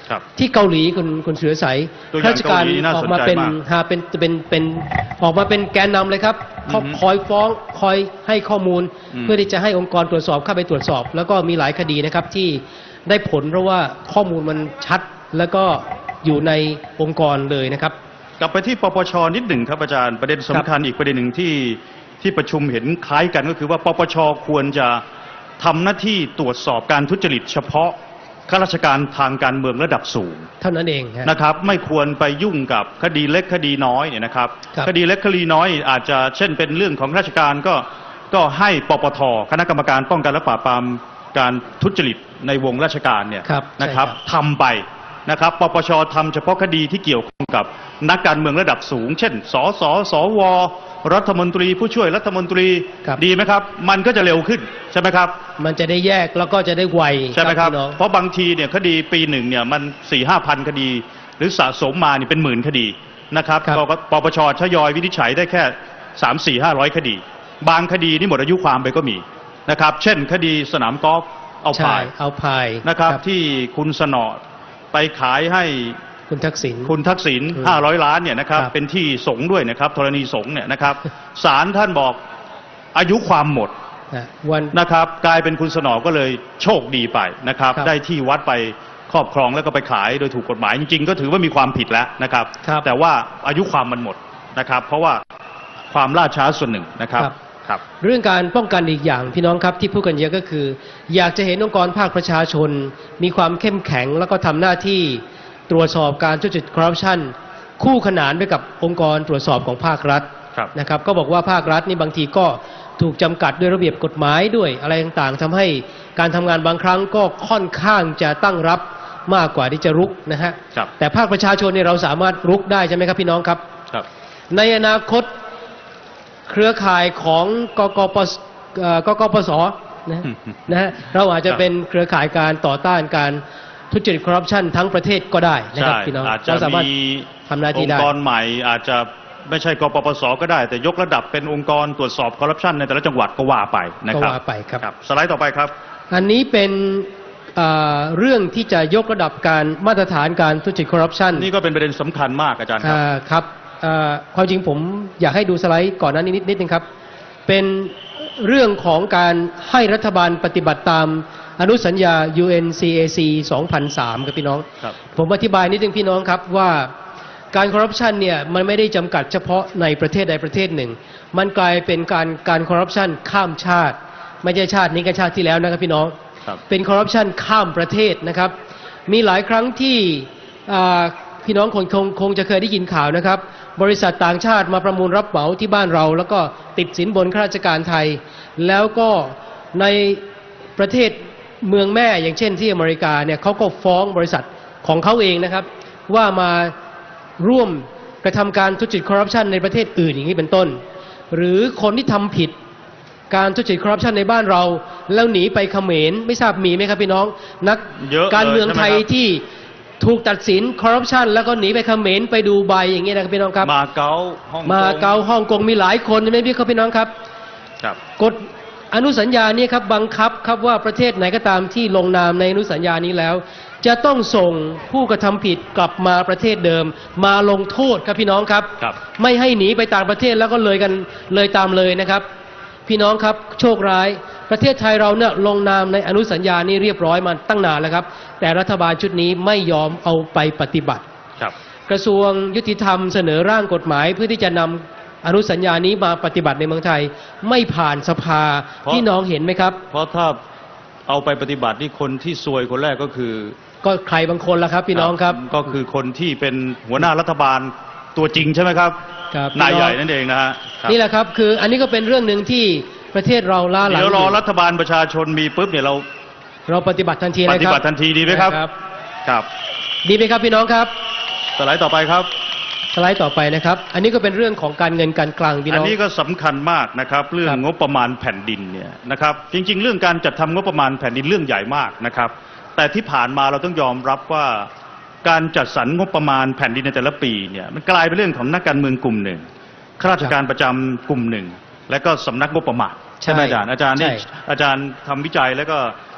ที่เกาหลีคุณคุณเสือใสข้าราชการออกมาเป็นหาเป็นเป็นเป็นออกมาเป็นแกนนำเลยครับเขาคอยฟ้องคอยให้ข้อมูลเพื่อที่จะให้องค์กรตรวจสอบเข้าไปตรวจสอบแล้วก็มีหลายคดีนะครับที่ได้ผลเพราะว่าข้อมูลมันชัดแล้วก็อยู่ในองค์กรเลยนะครับกลับไปที่ปปชนิดหนึ่งครับอาจารย์ประเด็นสำคัญอีกประเด็นหนึ่งที่ที่ประชุมเห็นคล้ายกันก็คือว่าปปชควรจะทำหน้าที่ตรวจสอบการทุจริตเฉพาะข้าราชการทางการเมืองระดับสูงเท่านั้นเองนะครับไม่ควรไปยุ่งกับคดีเล็กคดีน้อยเนี่ยนะครับคดีเล็กคดีน้อยอาจจะเช่นเป็นเรื่องของราชการก็ก็ให้ปปทคณะกรรมการป้องกันและปราบปรามการทุจริตในวงราชการเนี่ยนะครับทำไปนะครับปปชทำเฉพาะคดีที่เกี่ยวข้องกับนักการเมืองระดับสูงเช่นสสสวรัฐมนตรีผู้ช่วยรัฐมนตรีดีไหมครับมันก็จะเร็วขึ้นใช่ไหมครับมันจะได้แยกแล้วก็จะได้ไวใช่ไหมครับเพราะบางทีเนี่ยคดีปีหนึ่งเนี่ยมันสี่ห้าพันคดีหรือสะสมมานี่เป็นหมื่นคดีนะครับปปชทยอยวินิจฉัยได้แค่สามสี่ห้าร้อยคดีบางคดีนี่หมดอายุความไปก็มีนะครับเช่นคดีสนามกอล์ฟเอาพายเอาพายนะครับที่คุณสนอไปขายให้คุณทักษิณคุณทักษิณห้าร้อยล้านเนี่ยนะครับเป็นที่สงฆ์ด้วยนะครับธรณีสงฆ์เนี่ยนะครับศาลท่านบอกอายุความหมดนะครับกลายเป็นคุณสนอก็เลยโชคดีไปนะครับได้ที่วัดไปครอบครองแล้วก็ไปขายโดยถูกกฎหมายจริงๆก็ถือว่ามีความผิดแล้วนะครับแต่ว่าอายุความมันหมดนะครับเพราะว่าความล่าช้าส่วนหนึ่งนะครับเรื่องการป้องกันอีกอย่างพี่น้องครับที่พูดกันเยอะก็คืออยากจะเห็นองค์กรภาคประชาชนมีความเข้มแข็งแล้วก็ทำหน้าที่ตรวจสอบการทุจริตคอร์รัปชันคู่ขนานไปกับองค์กรตรวจสอบของภาครัฐนะครับก็บอกว่าภาครัฐนี่บางทีก็ถูกจำกัดด้วยระเบียบกฎหมายด้วยอะไรต่างๆทำให้การทำงานบางครั้งก็ค่อนข้างจะตั้งรับมากกว่าที่จะรุกนะฮะแต่ภาคประชาชนเนี่ยเราสามารถรุกได้ใช่ไหมครับพี่น้องครับในอนาคตเครือข่ายของกกปกกปสนะนะฮะเราอาจจะเป็นเครือข่ายการต่อต้านการทุจริตคอร์รัปชันทั้งประเทศก็ได้นะครับพี่น้องเราสามารถทำหน้าที่ได้องค์กรใหม่อาจจะไม่ใช่กปปสก็ได้แต่ยกระดับเป็นองค์กรตรวจสอบคอร์รัปชันในแต่ละจังหวัดก็ว่าไปนะครับก็ว่าไปครับสไลด์ต่อไปครับอันนี้เป็นเรื่องที่จะยกระดับการมาตรฐานการทุจริตคอร์รัปชันนี่ก็เป็นประเด็นสำคัญมากอาจารย์ครับครับความจริงผมอยากให้ดูสไลด์ก่อนหน้านี้นิดนิดนึงครับเป็นเรื่องของการให้รัฐบาลปฏิบัติตามอนุสัญญา ยู เอ็น ซี เอ ซี สองพันสามครับพี่น้องผมอธิบายนิดนึงพี่น้องครับว่าการคอร์รัปชันเนี่ยมันไม่ได้จำกัดเฉพาะในประเทศใดประเทศหนึ่งมันกลายเป็นการการคอร์รัปชันข้ามชาติไม่ใช่ชาตินี้กับชาติที่แล้วนะครับพี่น้องเป็นคอร์รัปชันข้ามประเทศนะครับมีหลายครั้งที่พี่น้องคงคงคงจะเคยได้ยินข่าวนะครับบริษัทต่างชาติมาประมูลรับเหมาที่บ้านเราแล้วก็ติดสินบนข้าราชการไทยแล้วก็ในประเทศเมืองแม่อย่างเช่นที่อเมริกาเนี่ยเขาก็ฟ้องบริษัทของเขาเองนะครับว่ามาร่วมกระทำการทุจริตคอร์รัปชันในประเทศอื่นอย่างนี้เป็นต้นหรือคนที่ทำผิดการทุจริตคอร์รัปชันในบ้านเราแล้วหนีไปเขมรไม่ทราบมีไหมครับพี่น้องนักการเมืองไทยที่ถูกตัดสินคอร์รัปชันแล้วก็หนีไปเขมรไปดูใบอย่างเงี้ยนะครับพี่น้องครับมาเก๊าฮ่องกงมาเก๊าฮ่องกงมีหลายคนใช่ไหมพี่ครับพี่น้องครับครับกฎอนุสัญญานี้ครับบังคับครับว่าประเทศไหนก็ตามที่ลงนามในอนุสัญญานี้แล้วจะต้องส่งผู้กระทำผิดกลับมาประเทศเดิมมาลงโทษครับพี่น้องครับไม่ให้หนีไปต่างประเทศแล้วก็เลยกันเลยตามเลยนะครับพี่น้องครับโชคร้ายประเทศไทยเราเนี่ยลงนามในอนุสัญญานี้เรียบร้อยมาตั้งนานแล้วครับแต่รัฐบาลชุดนี้ไม่ยอมเอาไปปฏิบัติกระทรวงยุติธรรมเสนอร่างกฎหมายเพื่อที่จะนำอนุสัญญานี้มาปฏิบัติในเมืองไทยไม่ผ่านสภาพี่น้องเห็นไหมครับเพราะถ้าเอาไปปฏิบัตินี่คนที่ซวยคนแรกก็คือก็ใครบางคนล่ะครับพี่น้องครับก็คือคนที่เป็นหัวหน้ารัฐบาลตัวจริงใช่ไหมครับนายใหญ่นั่นเองนะฮะนี่แหละครับคืออันนี้ก็เป็นเรื่องหนึ่งที่ประเทศเราล้าหลังเดี๋ยวรอรัฐบาลประชาชนมีปุ๊บเนี่ยเราเราปฏิบัติทันทีเลยครับปฏิบัติทันทีดีไหมครับครับดีไหมครับพี่น้องครับสไลด์ต่อไปครับสไลด์ต่อไปนะครับอันนี้ก็เป็นเรื่องของการเงินการคลังพี่น้องอันนี้ก็สำคัญมากนะครับเรื่องงบประมาณแผ่นดินเนี่ยนะครับจริงๆเรื่องการจัดทำงบประมาณแผ่นดินเรื่องใหญ่มากนะครับแต่ที่ผ่านมาเราต้องยอมรับว่าการจัดสรรงบประมาณแผ่นดินในแต่ละปีเนี่ยมันกลายเป็นเรื่องของนักการเมืองกลุ่มหนึ่งข้าราชการประจำกลุ่มหนึ่งและก็สำนักงบประมาณใช่ไหมอาจารย์อาจารย์นี่อาจารย์ทำวิจัยแล้วก็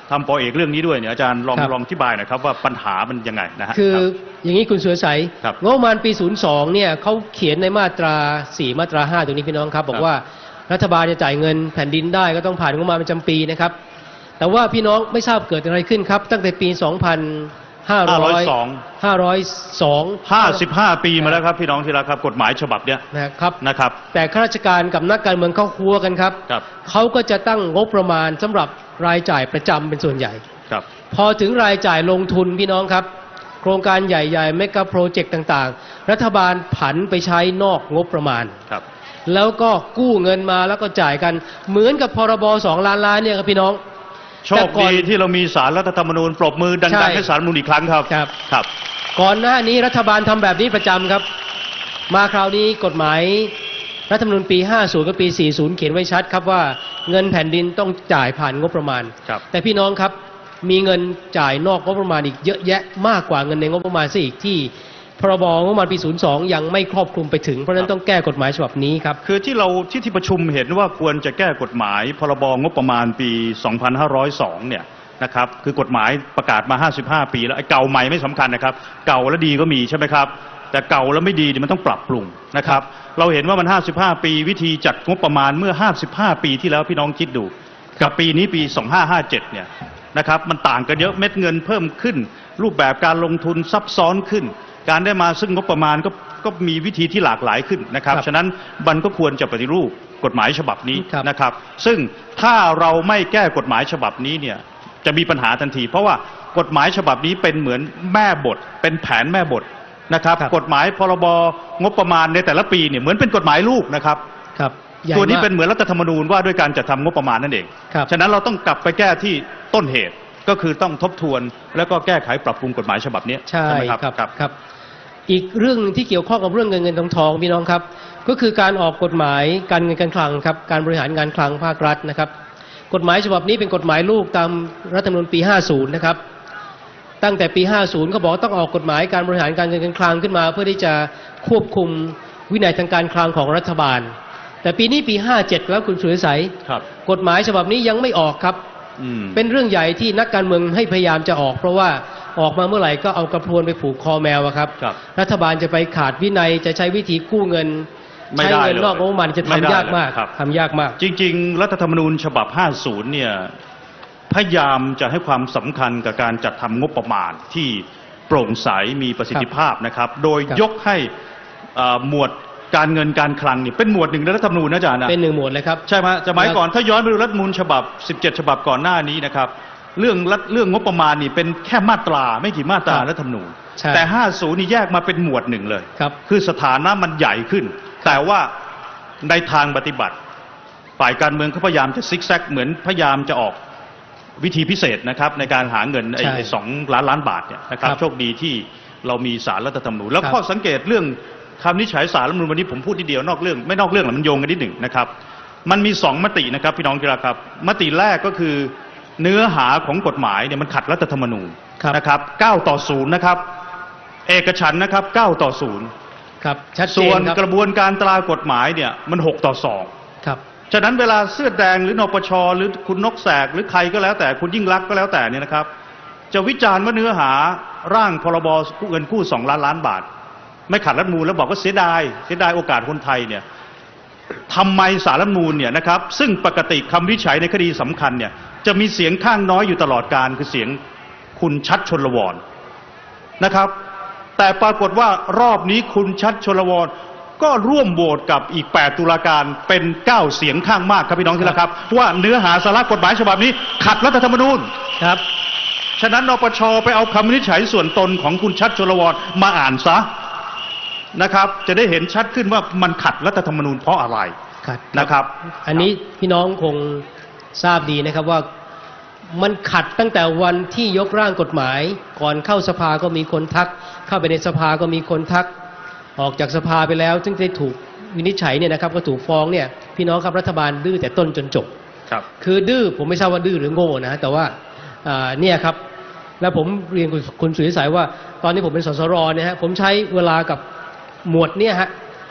ทำปอเอกเรื่องนี้ด้วยเนี่ยอาจารย์ลองครับลองอธิบายหน่อยครับว่าปัญหามันยังไงนะฮะคือรับอย่างนี้คุณสุรศัยครับงบประมาณปี ศูนย์สอง เนี่ยเขาเขียนในมาตรา สี่ มาตรา ห้า ตรงนี้พี่น้องครับ บอกว่ารัฐบาลจะจ่ายเงินแผ่นดินได้ก็ต้องผ่านงบประมาณประจำปีนะครับ แต่ว่าพี่น้องไม่ทราบเกิดอะไรขึ้นครับ ตั้งแต่ปี สองพันห้าร้อย ห้าร้อยสองห้าสิบห้าปีมาแล้วครับพี่น้องที่รักครับกฎหมายฉบับเนี้ยนะครับนะครับแต่ข้าราชการกับนักการเมืองเขาคัวกันครับครับเขาก็จะตั้งงบประมาณสำหรับรายจ่ายประจำเป็นส่วนใหญ่ครับพอถึงรายจ่ายลงทุนพี่น้องครับ โครงการใหญ่ๆเมกะโปรเจกต์ต่างๆ รัฐบาลผันไปใช้นอกงบประมาณครับแล้วก็กู้เงินมาแล้วก็จ่ายกันเหมือนกับพรบสองล้านล้านเนี่ยครับพี่น้องโชคดีที่เรามีสารรัฐธรรมนูญปรบมือดังใช่ๆให้สารรัฐธรรมนูญอีกครั้งครับครับครับก่อนหน้านี้รัฐบาลทำแบบนี้ประจำครับ มาคราวนี้กฎหมายรัฐธรรมนูญปี ห้าสิบ กับปี สี่สิบ เขียนไว้ชัดครับว่าเงินแผ่นดินต้องจ่ายผ่านงบประมาณครับแต่พี่น้องครับมีเงินจ่ายนอกงบประมาณอีกเยอะแยะมากกว่าเงินในงบประมาณซะอีกที่พรบงบประมาณปี ศูนย์สอง ยังไม่ครอบคลุมไปถึงเพราะฉะนั้นต้องแก้กฎหมายฉบับนี้ครับคือที่เราที่ที่ประชุมเห็นว่าควรจะแก้กฎหมายพรบงบประมาณปี สองพันห้าร้อยสอง เนี่ยนะครับคือกฎหมายประกาศมา ห้าสิบห้า ปีแล้วไอ้เก่าใหม่ไม่สำคัญนะครับเก่าแล้วดีก็มีใช่ไหมครับแต่เก่าแล้วไม่ดีเนี่ยมันต้องปรับปรุงนะครับเราเห็นว่ามัน ห้าสิบห้า ปีวิธีจัดงบประมาณเมื่อ ห้าสิบห้า ปีที่แล้วพี่น้องคิดดูกับปีนี้ปี สองพันห้าร้อยห้าสิบเจ็ด เนี่ยนะครับมันต่างกันเยอะเม็ดเงินเพิ่มขึ้น รูปแบบการลงทุนซับซ้อนขึ้น การได้มาซึ่งงบประมาณก็ก็มีวิธีที่หลากหลายขึ้นนะครับครับฉะนั้นมันก็ควรจะปฏิรูปกฎหมายฉบับนี้ครับนะครับ ซึ่งถ้าเราไม่แก้กฎหมายฉบับนี้เนี่ยจะมีปัญหาทันที เพราะว่ากฎหมายฉบับนี้เป็นเหมือนแม่บท เป็นแผนแม่บทนะครับครับกฎหมายพรบงบประมาณในแต่ละปีเนี่ยเหมือนเป็นกฎหมายลูกนะครับครับใหญ่ตัวนี้มากเป็นเหมือนรัฐธรรมนูญว่าด้วยการจัดทำงบประมาณนั่นเองครับฉะนั้นเราต้องกลับไปแก้ที่ต้นเหตุก็คือต้องทบทวนแล้วก็แก้ไขปรับปรุงกฎหมายฉบับนี้ใช่ไหมครับครับครับ อีกเรื่องหนึ่งที่เกี่ยวข้องกับเรื่องเงินเงินทองทองพี่น้องครับ ก็คือการออกกฎหมายการเงินการคลังครับการบริหารงานคลังภาครัฐนะครับ กฎหมายฉบับนี้เป็นกฎหมายลูกตามรัฐธรรมนูญปี ห้าสิบ นะครับ ตั้งแต่ปี ห้าสิบ เขาบอกต้องออกกฎหมายการบริหารการเงินการคลังขึ้นมา เพื่อที่จะควบคุมวินัยทางการคลังของรัฐบาล แต่ปีนี้ปี ห้าสิบเจ็ด แล้วคุณสุริสัยครับกฎหมายฉบับนี้ยังไม่ออกครับอืมเป็นเรื่องใหญ่ที่นักการเมืองให้พยายามจะออก เพราะว่าออกมาเมื่อไหร่ก็เอากระพรวนไปผูกคอแมวอะครับครับรัฐบาลจะไปขาดวินัยจะใช้วิธีกู้เงินไม่ใช้ได้เงินเลยนอกงบประมาณจะไม่ได้ทำยากมากเลยครับทำยากมากจริงๆ รัฐธรรมนูญฉบับ ห้าสิบ เนี่ยพยายามจะให้ความสำคัญกับการจัดทำงบประมาณที่โปร่งใสมีประสิทธิภาพนะครับ โดยครับยกให้เอ่อหมวดการเงินการคลังเนี่ยเป็นหมวดหนึ่งในรัฐธรรมนูญนะอาจารย์นะเป็นหนึ่งหมวดเลยครับใช่ไหมสมัยก่อนถ้าย้อนไปดูรัฐธรรมนูญฉบับ สิบเจ็ด ฉบับก่อนหน้านี้นะครับเรื่องรัฐเรื่องงบประมาณนี่เป็นแค่มาตราไม่กี่มาตราครับรัฐธรรมนูญใช่แต่ ห้าสิบ นี่แยกมาเป็นหมวดหนึ่งเลยครับคือสถานะมันใหญ่ขึ้น แต่ว่าในทางปฏิบัติ ฝ่ายการเมืองเขาพยายามจะซิกแซกเหมือนพยายามจะออกวิธีพิเศษนะครับในการหาเงินไอ้ใช่ไอ้สองล้านล้านบาทเนี่ยนะครับครับโชคดีที่เรามีสารรัฐธรรมนูญแล้วครับข้อสังเกตเรื่องคำนิจฉัยสารรัฐธรรมนูญวันนี้ผมพูดทีเดียวนอกเรื่องไม่นอกเรื่องหรอกมันโยงกันนิดหนึ่งนะครับ มันมีสองมตินะครับพี่น้องที่รักครับ มติแรกก็คือเนื้อหาของกฎหมายเนี่ยมันขัดรัฐธรรมนูญครับนะครับเก้าต่อศูนย์นะครับเอกฉันท์นะครับเก้าต่อศูนย์ครับชัดเจส่วน นครับกระบวนการตรากฎหมายเนี่ยมันหกต่อสองครับฉะนั้นเวลาเสื้อแดงหรือนปชหรือคุณนกแสกหรือใครก็แล้วแต่คุณยิ่งรักษณ์ก็แล้วแต่เนี่ยนะครับ จะวิจารณ์ว่าเนื้อหาร่างพรบกู้เงินกู้สองล้านล้านบาท ไม่ขัดรัฐธรรมนูญแล้วบอกว่าเสียดายเสียดายโอกาสคนไทยเนี่ยทำไมสารรัฐธรรมนูญเนี่ยนะครับซึ่งปกติคำวินิจฉัยในคดีสำคัญเนี่ยจะมีเสียงข้างน้อยอยู่ตลอดการคือเสียงคุณชัดชลวรนะครับ แต่ปรากฏว่ารอบนี้คุณชัดชลวรก็ร่วมโหวตกับอีกแปดตุลาการเป็นเก้าเสียงข้างมากครับพี่น้องที่รักครับว่าเนื้อหาสาระกฎหมายฉบับนี้ขัดรัฐธรรมนูญครับฉะนั้นนปชไปเอาคำวินิจฉัยส่วนตนของคุณชัดชลวรมาอ่านซะนะครับ จะได้เห็นชัดขึ้นว่ามันขัดรัฐธรรมนูญเพราะอะไรครับนะครับอันนี้พี่น้องคงทราบดีนะครับว่ามันขัดตั้งแต่วันที่ยกร่างกฎหมาย ก่อนเข้าสภาก็มีคนทัก เข้าไปในสภาก็มีคนทัก ออกจากสภาไปแล้วซึ่งได้ถูกวินิจฉัยเนี่ยนะครับก็ถูกฟ้องเนี่ยพี่น้องครับรัฐบาลดื้อแต่ต้นจนจบครับคือดื้อผมไม่ทราบว่าดื้อหรือโง่นะแต่ว่าอ่าเนี่ยครับแล้วผมเรียนคุณคุณสุริสายว่าตอนนี้ผมเป็นสสรเนี่ยฮะผมใช้เวลากับหมวดเนี่ยฮะ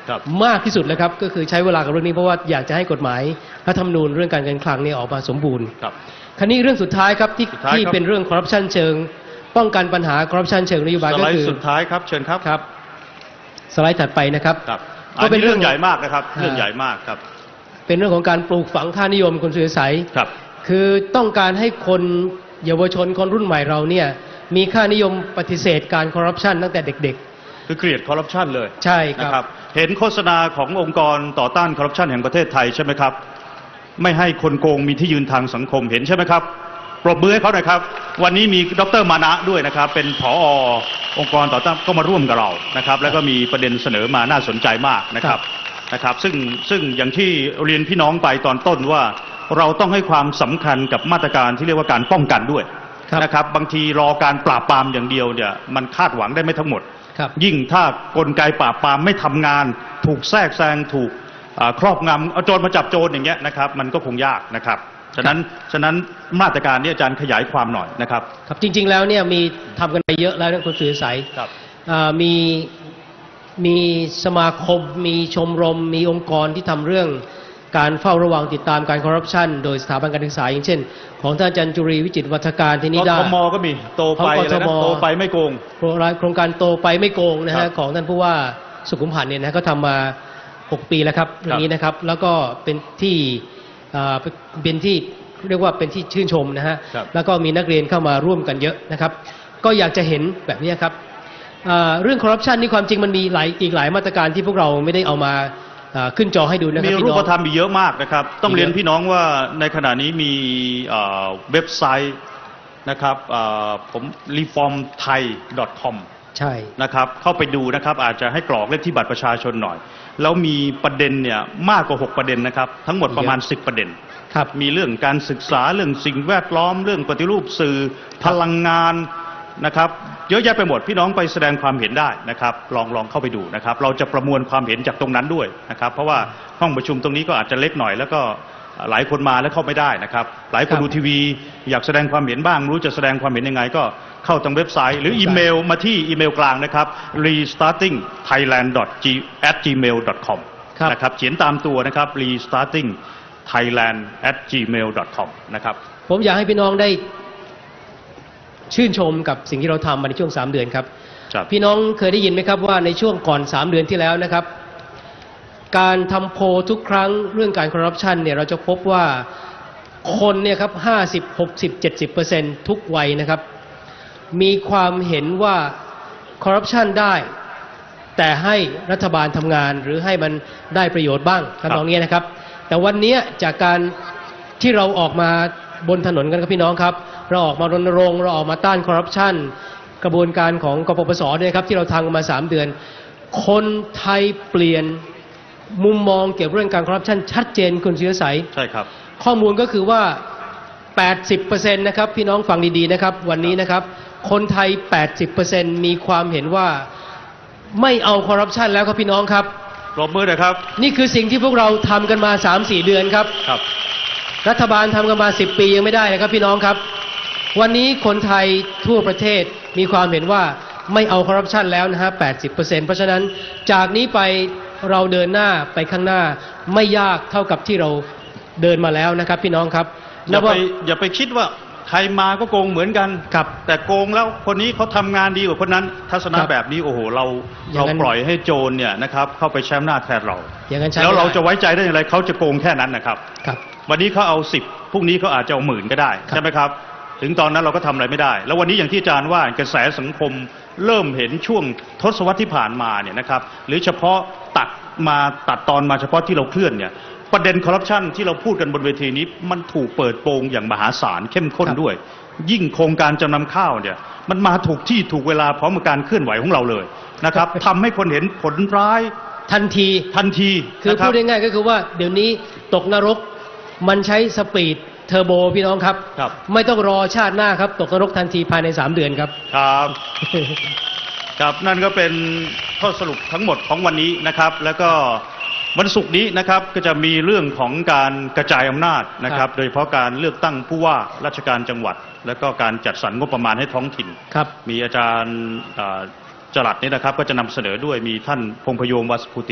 มากที่สุดเลยครับก็คือใช้เวลากับเรื่องนี้เพราะว่าอยากจะให้กฎหมายรัฐธรรมนูญเรื่องการเงินคลังเนี่ยออกมาสมบูรณ์คราวนี้เรื่องสุดท้ายครับที่ที่เป็นเรื่องคอร์รัปชันเชิงป้องกันปัญหาคอร์รัปชันเชิงนโยบายก็คือสไลด์สุดท้ายครับเชิญครับครับสไลด์ถัดไปนะครับก็เป็นเรื่องใหญ่มากนะครับเรื่องใหญ่มากครับเป็นเรื่องของการปลูกฝังค่านิยมคนสุริสัยครับคือต้องการให้คนเยาวชนคนรุ่นใหม่เราเนี่ยมีค่านิยมปฏิเสธการคอร์รัปชันตั้งแต่เด็กๆคือเกลียดคอร์รัปชันเลยใช่ครับเห็นโฆษณาขององค์กรต่อต้านคอร์รัปชันแห่งประเทศไทยใช่ไหมครับไม่ให้คนโกงมีที่ยืนทางสังคมเห็นใช่ไหมครับปรบมือให้เขาหน่อยครับวันนี้มีดร.มานะด้วยนะครับเป็นผอ.องค์กรต่อต้านก็มาร่วมกับเรานะครับแล้วก็มีประเด็นเสนอมาน่าสนใจมากนะครับนะครับซึ่งซึ่งอย่างที่เรียนพี่น้องไปตอนต้นว่าเราต้องให้ความสำคัญกับมาตรการที่เรียกว่าการป้องกันด้วยนะครับบางทีรอการปราบปรามอย่างเดียวเนี่ยมันคาดหวังได้ไม่ทั้งหมดยิ่งถ้ากลไกปราบปรามไม่ทำงานถูกแทรกแซงถูกครอบงำเอาโจรมาจับโจรอย่างเงี้ยนะครับมันก็คงยากนะครับฉะนั้นฉะนั้นมาตรการนี้อาจารย์ขยายความหน่อยนะครับครับจริงๆแล้วเนี่ยมีทำกันไปเยอะแล้วนะคุณสุริสัยมีมีสมาคมมีชมรมมีองค์กรที่ทำเรื่องการเฝ้าระวังติดตามการคอร์รัปชันโดยสถาบันการศึกษาอย่างเช่นของท่านอาจารย์จุรีวิจิตรวัฒการที่นิดากทมก็มีโตไปอะไรนะโตไปไม่โกงโครงการโตไปไม่โกงนะฮะของท่านผู้ว่าสุขุมพันธ์เนี่ยนะก็ทำมาหกปีแล้วครับเรื่องนี้นะครับแล้วก็เป็นที่เป็นที่เรียกว่าเป็นที่ชื่นชมนะฮะแล้วก็มีนักเรียนเข้ามาร่วมกันเยอะนะครับก็อยากจะเห็นแบบนี้ครับเรื่องคอร์รัปชันนี่ความจริงมันมีหลายอีกหลายมาตรการที่พวกเราไม่ได้เอามาขึ้นจอให้ดูนะครับมีรูปธรรมมีเยอะมากนะครับต้องเรียนพี่น้องว่าในขณะนี้มีเว็บไซต์นะครับผม รีฟอร์มไทย ดอท คอมใช่นะครับเข้าไปดูนะครับอาจจะให้กรอกเลขที่บัตรประชาชนหน่อยแล้วมีประเด็นเนี่ยมากกว่าหกประเด็นนะครับทั้งหมดประมาณสิบประเด็นมีเรื่องการศึกษาเรื่องสิ่งแวดล้อมเรื่องปฏิรูปสื่อพลังงานนะครับเยอะแยะไปหมดพี่น้องไปแสดงความเห็นได้นะครับลองลองเข้าไปดูนะครับเราจะประมวลความเห็นจากตรงนั้นด้วยนะครับเพราะว่าห้องประชุมตรงนี้ก็อาจจะเล็กหน่อยแล้วก็หลายคนมาแล้วเข้าไม่ได้นะครับหลายคนดูทีวีอยากแสดงความเห็นบ้างรู้จะแสดงความเห็นยังไงก็เข้าทางเว็บไซต์หรืออีเมลมาที่อีเมลกลางนะครับ รีสตาร์ติ้งไทยแลนด์ แอท จีเมล ดอท คอม นะครับเขียนตามตัวนะครับ รีสตาร์ติ้งไทยแลนด์ แอท จีเมล ดอท คอม นะครับผมอยากให้พี่น้องได้ชื่นชมกับสิ่งที่เราทำมาในช่วงสามเดือนครับพี่น้องเคยได้ยินไหมครับว่าในช่วงก่อนสามเดือนที่แล้วนะครับการทำโพลทุกครั้งเรื่องการคอร์รัปชันเนี่ยเราจะพบว่าคนเนี่ยครับห้าสิบ หกสิบ เจ็ดสิบเปอร์เซ็นต์ทุกวัยนะครับมีความเห็นว่าคอร์รัปชันได้แต่ให้รัฐบาลทำงานหรือให้มันได้ประโยชน์บ้างทำนองนี้นะครับแต่วันนี้จากการที่เราออกมาบนถนนกันครับพี่น้องครับเราออกมารณรงค์เราออกมาต้านคอร์รัปชันกระบวนการของกปปสเนี่ยครับที่เราทำกันมาสามเดือนคนไทยเปลี่ยนมุมมองเกี่ยวกับเรื่องการคอร์รัปชันชัดเจนคุณเชื้อใสใช่ครับข้อมูลก็คือว่า แปดสิบเปอร์เซ็นต์ นะครับพี่น้องฟังดีๆนะครับวันนี้นะครับคนไทย แปดสิบเปอร์เซ็นต์ มีความเห็นว่าไม่เอาคอร์รัปชันแล้วครับพี่น้องครับปรบมือหน่อยครับนี่คือสิ่งที่พวกเราทำกันมา สามสี่ เดือนครับครับรัฐบาลทำกันมาสิบปียังไม่ได้นะครับพี่น้องครับวันนี้คนไทยทั่วประเทศมีความเห็นว่าไม่เอาคอร์รัปชันแล้วนะฮะ แปดสิบเปอร์เซ็นต์ เพราะฉะนั้นจากนี้ไปเราเดินหน้าไปข้างหน้าไม่ยากเท่ากับที่เราเดินมาแล้วนะครับพี่น้องครับอย่าไปอย่าไปคิดว่าใครมาก็โกงเหมือนกันครับแต่โกงแล้วคนนี้เขาทำงานดีกว่าคนนั้นทัศนะแบบนี้โอ้โหเราเราปล่อยให้โจรเนี่ยนะครับเข้าไปแชมป์หน้าแทนเราแล้วเราจะไว้ใจได้อย่างไรเขาจะโกงแค่นั้นนะครับครับวันนี้เขาเอาสิบพรุ่งนี้เขาอาจจะเอาหมื่นก็ได้ใช่ไหมครับถึงตอนนั้นเราก็ทำอะไรไม่ได้แล้ววันนี้อย่างที่อาจารย์ว่ากระแสสังคมเริ่มเห็นช่วงทศวรรษที่ผ่านมาเนี่ยนะครับหรือเฉพาะตัดมาตัดตอนมาเฉพาะที่เราเคลื่อนเนี่ยประเด็นคอร์รัปชันที่เราพูดกันบนเวทีนี้มันถูกเปิดโปงอย่างมหาศาลเข้มข้นด้วยยิ่งโครงการจำนำข้าวเนี่ยมันมาถูกที่ถูกเวลาพร้อมกับการเคลื่อนไหวของเราเลยนะครับทำให้คนเห็นผลร้ายทันทีทันทีคือพูดง่ายๆก็คือว่าเดี๋ยวนี้ตกนรกมันใช้สปีดเทอร์โบพี่น้องครับไม่ต้องรอชาติหน้าครับตกนรกทันทีภายในสามเดือนครับครับครับนั่นก็เป็นข้อสรุปทั้งหมดของวันนี้นะครับแล้วก็วันศุกร์นี้นะครับก็จะมีเรื่องของการกระจายอำนาจนะครับโดยเฉพาะการเลือกตั้งผู้ว่าราชการจังหวัดแล้วก็การจัดสรรงบประมาณให้ท้องถิ่นมีอาจารย์จรัสนี่นะครับก็จะนำเสนอด้วยมีท่านพงษ์พยง วาสพุติ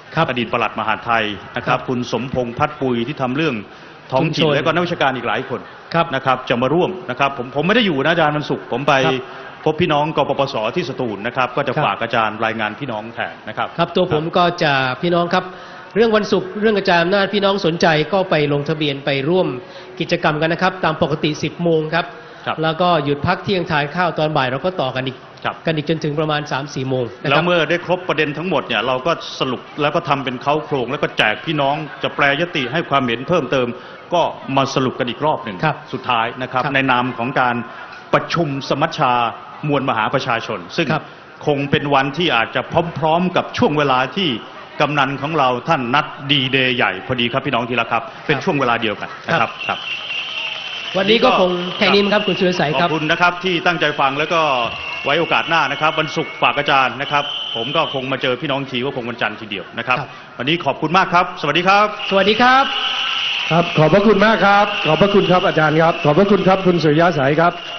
ครับอดีตปลัดมหาดไทยนะคครัรับบ คุณสมพงษ์พัดปุยที่ทำเรื่องท้องถิ่นชุมชนและก็นักวิชาการอีกหลายคนครับนะครับจะมาร่วมนะครับผมผมไม่ได้อยู่นะอาจารย์วันศุกร์ผมไปครับพบพี่น้องกปปสที่สตูลนะครับก็จะครับฝากอาจารย์รายงานพี่น้องแทนนะครับครับตัวผมก็จะพี่น้องครับ เรื่องวันศุกร์เรื่องกระจายอำนาจพี่น้องสนใจก็ไปลงทะเบียนไปร่วมกิจกรรมกันนะครับ ตามปกติ สิบโมงครับครับแล้วก็หยุดพักเที่ยงทานข้าวตอนบ่ายเราก็ต่อกันอีกครับกันอีกจนถึงประมาณ สามสี่ โมงนะแล้คว รับเมื่อได้ครบประเด็นทั้งหมดเนี่ยเราก็สรุปแล้วก็ทำเป็นเค้าโครงแล้วก็แจกพี่น้องจะแปรยติให้ความเห็นเพิ่มเติม ก็มาสรุปกันอีกรอบหนึ่งครับสุดท้ายนะครับครับในนามของการประชุมสมัชชามวลมหาประชาชน ซึ่งครับคงเป็นวันที่อาจจะพร้อมๆกับช่วงเวลาที่กำนันของเราท่านนัดดีเดย์ใหญ่พอดีครับพี่น้องทีละครับ เป็นช่วงเวลาเดียวกันนะครับครับวันนี้ก็คงแค่นี้มั้งครับคุณสุรศัยขครัอบบคุณนะครับที่ตั้งใจฟังแล้วก็ไว้โอกาสหน้านะครับวันศุกร์ฝากอาจารย์นะครับ ผมก็คงมาเจอพี่น้องทีว่าคงวันจันทร์ทีเดียวนะครับครับวันนี้ขอบคุณมากครับ สวัสดีครับสวัสดีครับครับขอบพระคุณมากครับ ขอบพระคุณครับอาจารย์ครับ ขอบพระคุณครับคุณสุริยะสายครับ